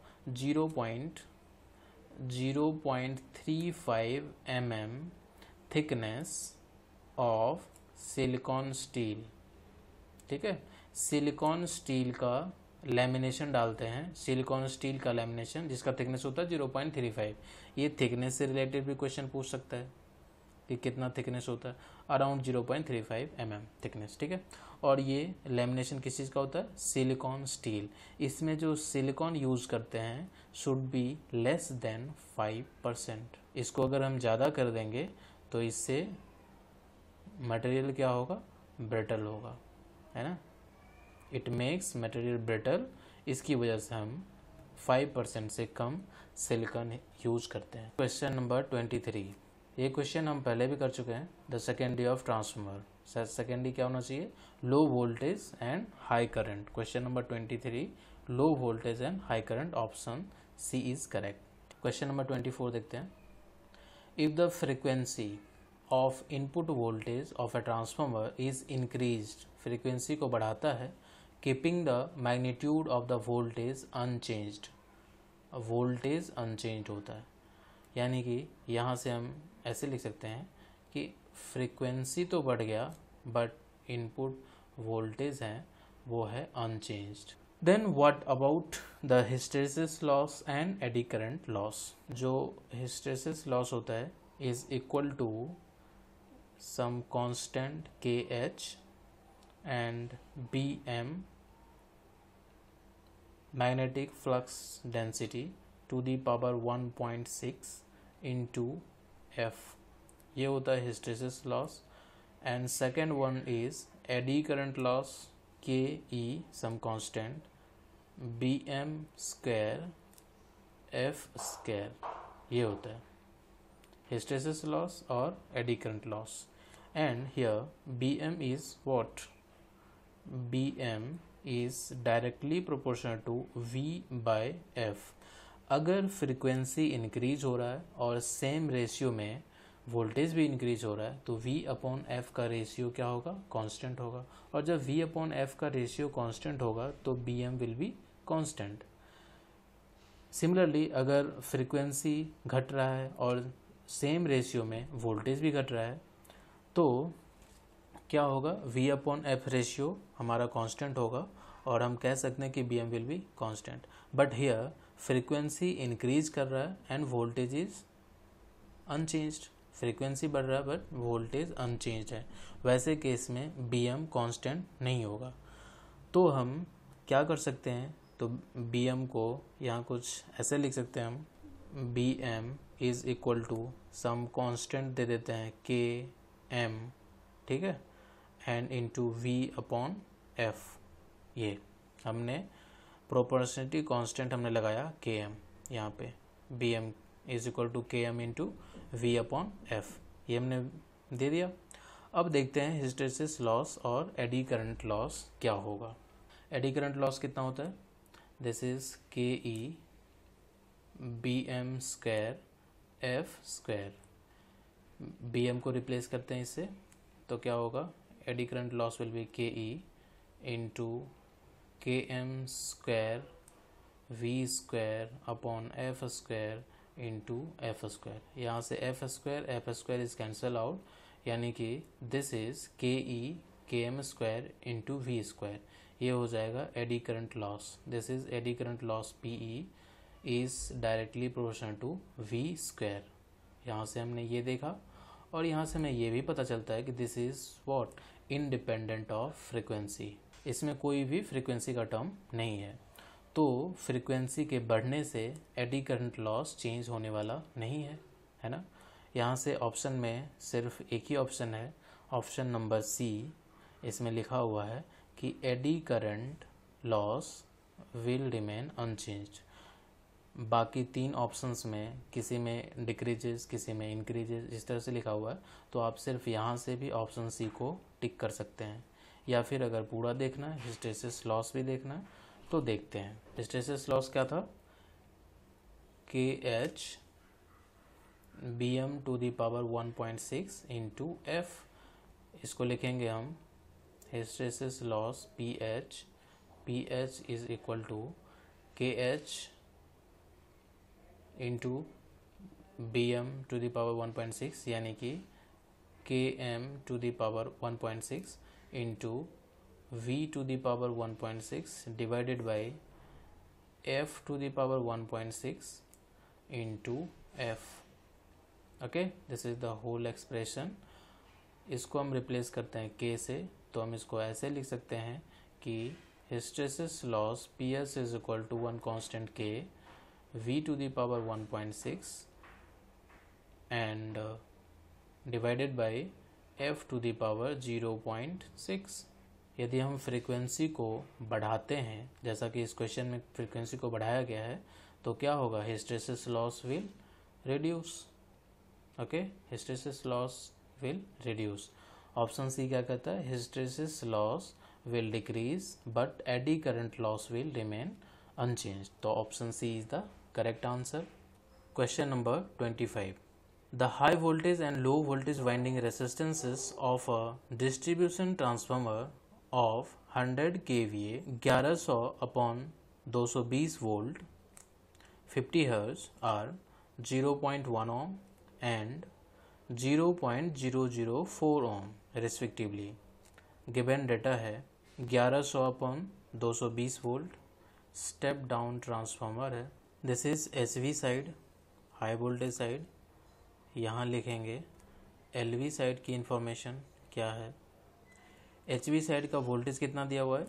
[SPEAKER 1] 0.35 mm thickness of silicon steel, ठीक है। सिलिकॉन स्टील का लैमिनेशन डालते हैं, सिलिकॉन स्टील का लैमिनेशन जिसका थिकनेस होता है 0.35। ये थिकनेस से रिलेटेड भी क्वेश्चन पूछ सकता है कि कितना थिकनेस होता है, अराउंड 0.35 mm थिकनेस, ठीक है। और ये लैमिनेशन किस चीज़ का होता है? Silicon steel. इसमें जो सिलिकॉन यूज़ करते हैं शुड बी लेस देन 5%। इसको अगर हम ज़्यादा कर देंगे तो इससे मटेरियल क्या होगा? ब्रिटल होगा, है ना। इट मेक्स मटेरियल ब्रिटल, इसकी वजह से हम 5% से कम सिलिकॉन यूज करते हैं। क्वेश्चन नंबर 23, ये क्वेश्चन हम पहले भी कर चुके हैं। The secondary of transformer, secondly क्या होना चाहिए, low voltage and high current. Question number 23 low voltage and high current, option C is correct. Question number 24 देखते हैं। If the frequency of input voltage of a transformer is increased, frequency को बढ़ाता है, keeping the magnitude of the voltage unchanged, voltage unchanged होता है। यानी कि यहाँ से हम ऐसे लिख सकते हैं कि फ्रीक्वेंसी तो बढ़ गया बट इनपुट वोल्टेज है वो है unchanged. Then what about the hysteresis loss and eddy current loss. जो हिस्टेरेसिस लॉस होता है is equal to some constant K H and B M magnetic flux density to the power 1.6 into F, ये होता है hysteresis loss. And second one is eddy current loss, K E some constant B M square F square, ये होता है hysteresis loss और eddy current loss. And here B M is what, B M is directly proportional to V by F। अगर frequency increase हो रहा है और same ratio में वोल्टेज भी इंक्रीज हो रहा है तो V अपॉन F का रेशियो क्या होगा, कांस्टेंट होगा। और जब V अपॉन F का रेशियो कांस्टेंट होगा तो BM will be constant. Similarly अगर फ्रीक्वेंसी घट रहा है और सेम रेशियो में वोल्टेज भी घट रहा है तो क्या होगा, V अपॉन एफ रेशियो हमारा कांस्टेंट होगा और हम कह सकते हैं कि BM will be constant. But here frequency increase कर रहा है and voltage is unchanged, frequency बढ़ रहा है बट वोल्टेज अनचेंज्ड है। वैसे केस में BM कांस्टेंट नहीं होगा। तो हम क्या कर सकते हैं, तो BM को यहाँ कुछ ऐसे लिख सकते हैं हम, BM is equal to some constant दे देते हैं KM, ठीक है, and into V upon F। ये हमने प्रोपोर्शनलिटी कांस्टेंट हमने लगाया KM, यहाँ पे BM is equal to KM into V upon F, ये हमने दे दिया। अब देखते हैं हिस्टेरेसिस लॉस और एडी करंट लॉस क्या होगा। एडी करंट लॉस कितना होता है, this is KE BM square F square. BM को रिप्लेस करते हैं इससे तो क्या होगा, eddy current loss will be KE into KM square V square upon F square into F square. यहाँ से F square is cancel out, यानी कि this is KE KM square into V square, ये हो जाएगा eddy current loss. This is eddy current loss PE is directly proportional to V square. यहाँ से हमने ये देखा और यहाँ से हमें ये भी पता चलता है कि this is what, independent of frequency, इसमें कोई भी फ्रीक्वेंसी का टर्म नहीं है। तो फ्रीक्वेंसी के बढ़ने से एडी करंट लॉस चेंज होने वाला नहीं है ना। यहाँ से ऑप्शन में सिर्फ एक ही ऑप्शन है, ऑप्शन नंबर सी, इसमें लिखा हुआ है कि eddy current loss will remain unchanged. बाकी तीन ऑप्शंस में किसी में डिक्रीजेस किसी में इंक्रीजेस इस तरह से लिखा हुआ है, तो आप सिर्फ यहाँ से भी ऑप्शन सी को टिक कर सकते हैं। या फिर अगर पूरा देखना है, हिस्टेरेसिस लॉस भी देखना है, तो देखते हैं। हिस्टेरेसिस लॉस क्या था, KH BM to the power 1.6 into F, इसको लिखेंगे हम hysteresis loss PH is equal to KH into BM to the power 1.6, यानी कि KM to the power 1.6 into V to the power 1.6 divided by F to the power 1.6 into F। Okay, this is the whole expression. इसको हम replace करते हैं K से, तो हम इसको ऐसे लिख सकते हैं कि hysteresis loss PS is equal to one constant K V to the power 1.6 and divided by F to the power 0.6। यदि हम फ्रीक्वेंसी को बढ़ाते हैं, जैसा कि इस क्वेश्चन में फ्रीक्वेंसी को बढ़ाया गया है, तो क्या होगा, hysteresis loss will reduce. Okay, hysteresis loss will reduce. Option C क्या कहता है, hysteresis loss will decrease but eddy current loss will remain unchange. तो option C is the correct answer. Question number 25, the high voltage and low voltage winding resistances of a distribution transformer of 100 kVA 1100 upon 220 volt 50 Hz are 0.1 ohm and 0.004 ohm respectively. Given data है 1100 upon 220 volt, step down transformer है। This is HV side, high voltage side। यहाँ लिखेंगे LV side की information क्या है। HV side का voltage कितना दिया हुआ है,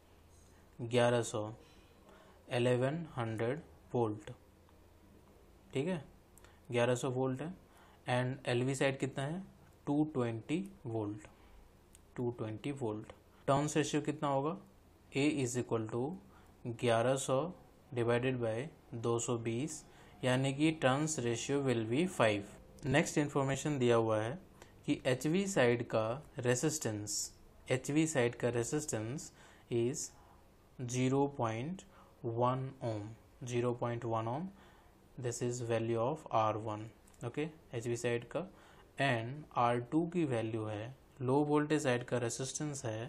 [SPEAKER 1] 1100 वोल्ट, ठीक है, 1100 वोल्ट है। एंड LV साइड कितना है, 220 वोल्ट, 220 वोल्ट। टर्न्स रेशियो कितना होगा, A is equal to 1100 divided by 220, यानी कि turns ratio will be 5। Next information दिया हुआ है कि HV साइड का resistance is 0.1 ohm, 0.1 ohm. This is value of R1, okay, HV side का। एंड R2 की वैल्यू है, लो वोल्टेज साइड का रेसिस्टेंस है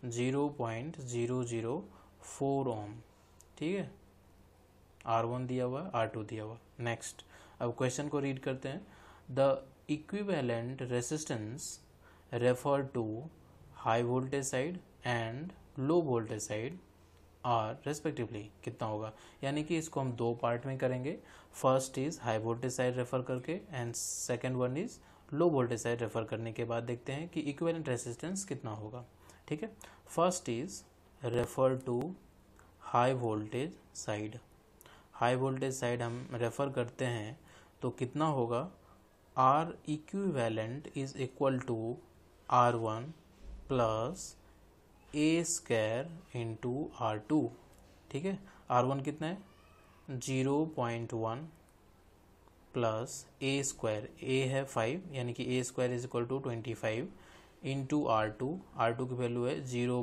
[SPEAKER 1] 0.004 ओम, ठीक है। R1 दिया हुआ, R2 दिया हुआ। नेक्स्ट, अब क्वेश्चन को रीड करते हैं। The equivalent resistance refer to high voltage side and low voltage side are respectively कितना होगा, यानी कि इसको हम दो पार्ट में करेंगे। First is high voltage side refer करके and second one is low voltage side refer करने के बाद देखते हैं कि इक्विवेलेंट रेसिस्टेंस कितना होगा, ठीक है। First is refer to high voltage side. High voltage side हम रेफर करते हैं तो कितना होगा, R equivalent is equal to R1 plus A square into R2, ठीक है। R1 कितना है, 0.1 प्लस A स्क्वायर, A है 5, यानी कि A square is equal to 25 into R2 की वैल्यू है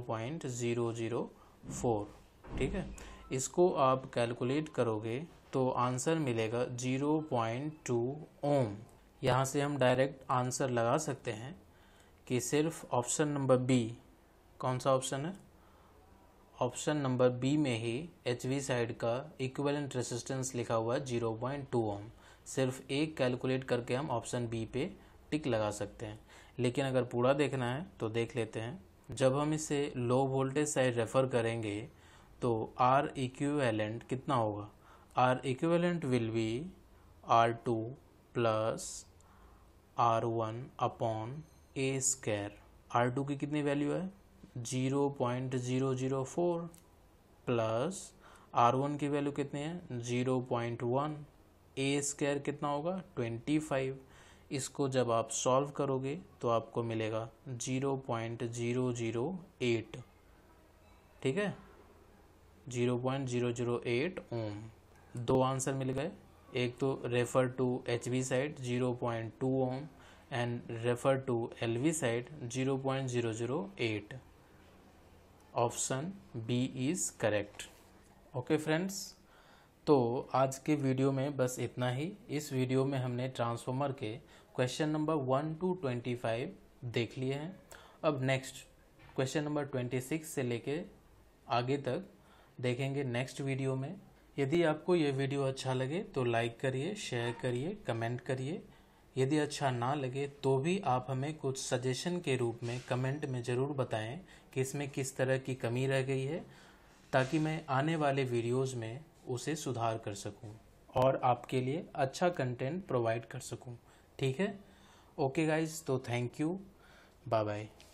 [SPEAKER 1] 0.004, ठीक है। इसको आप कैलकुलेट करोगे तो आंसर मिलेगा 0.2 ओम। यहाँ से हम डायरेक्ट आंसर लगा सकते हैं कि सिर्फ ऑप्शन नंबर बी, कौन सा ऑप्शन है, ऑप्शन नंबर बी में ही HV साइड का इक्विवेलेंट रेसिस्टेंस लिखा हुआ है 0.2 ओम। सिर्फ एक कैलकुलेट करके हम ऑप्शन बी पे टिक लगा सकते हैं। लेकिन अगर पूरा देखना है तो देख लेते हैं। जब हम इसे लो वोल्टेज साइड रेफर करेंगे तो R इक्विवेलेंट कितना होगा, R equivalent will be R2 plus R1 upon A square. R2 की कितनी वैल्यू है, 0.004 प्लस R1 की वैल्यू कितनी है, 0.1। A स्क्वायर कितना होगा, 25। इसको जब आप सॉल्व करोगे तो आपको मिलेगा 0.008, ठीक है, 0.008 ओम। दो आंसर मिल गए, एक तो refer to HV side 0.2 ohm and refer to LV side 0.008। Option B is correct. Okay friends, तो आज के वीडियो में बस इतना ही। इस वीडियो में हमने ट्रांसफार्मर के क्वेश्चन नंबर 1 to 25 देख लिए हैं। अब नेक्स्ट क्वेश्चन नंबर 26 से लेके आगे तक देखेंगे नेक्स्ट वीडियो में। यदि आपको ये वीडियो अच्छा लगे तो लाइक करिए, शेयर करिए, कमेंट करिए। यदि अच्छा ना लगे तो भी आप हमें कुछ सजेशन के रूप में कमेंट में ज़रूर बताएं कि इसमें किस तरह की कमी रह गई है, ताकि मैं आने वाले वीडियोस में उसे सुधार कर सकूं और आपके लिए अच्छा कंटेंट प्रोवाइड कर सकूं, ठीक है। ओके गाइज, तो थैंक यू, बाय बाय।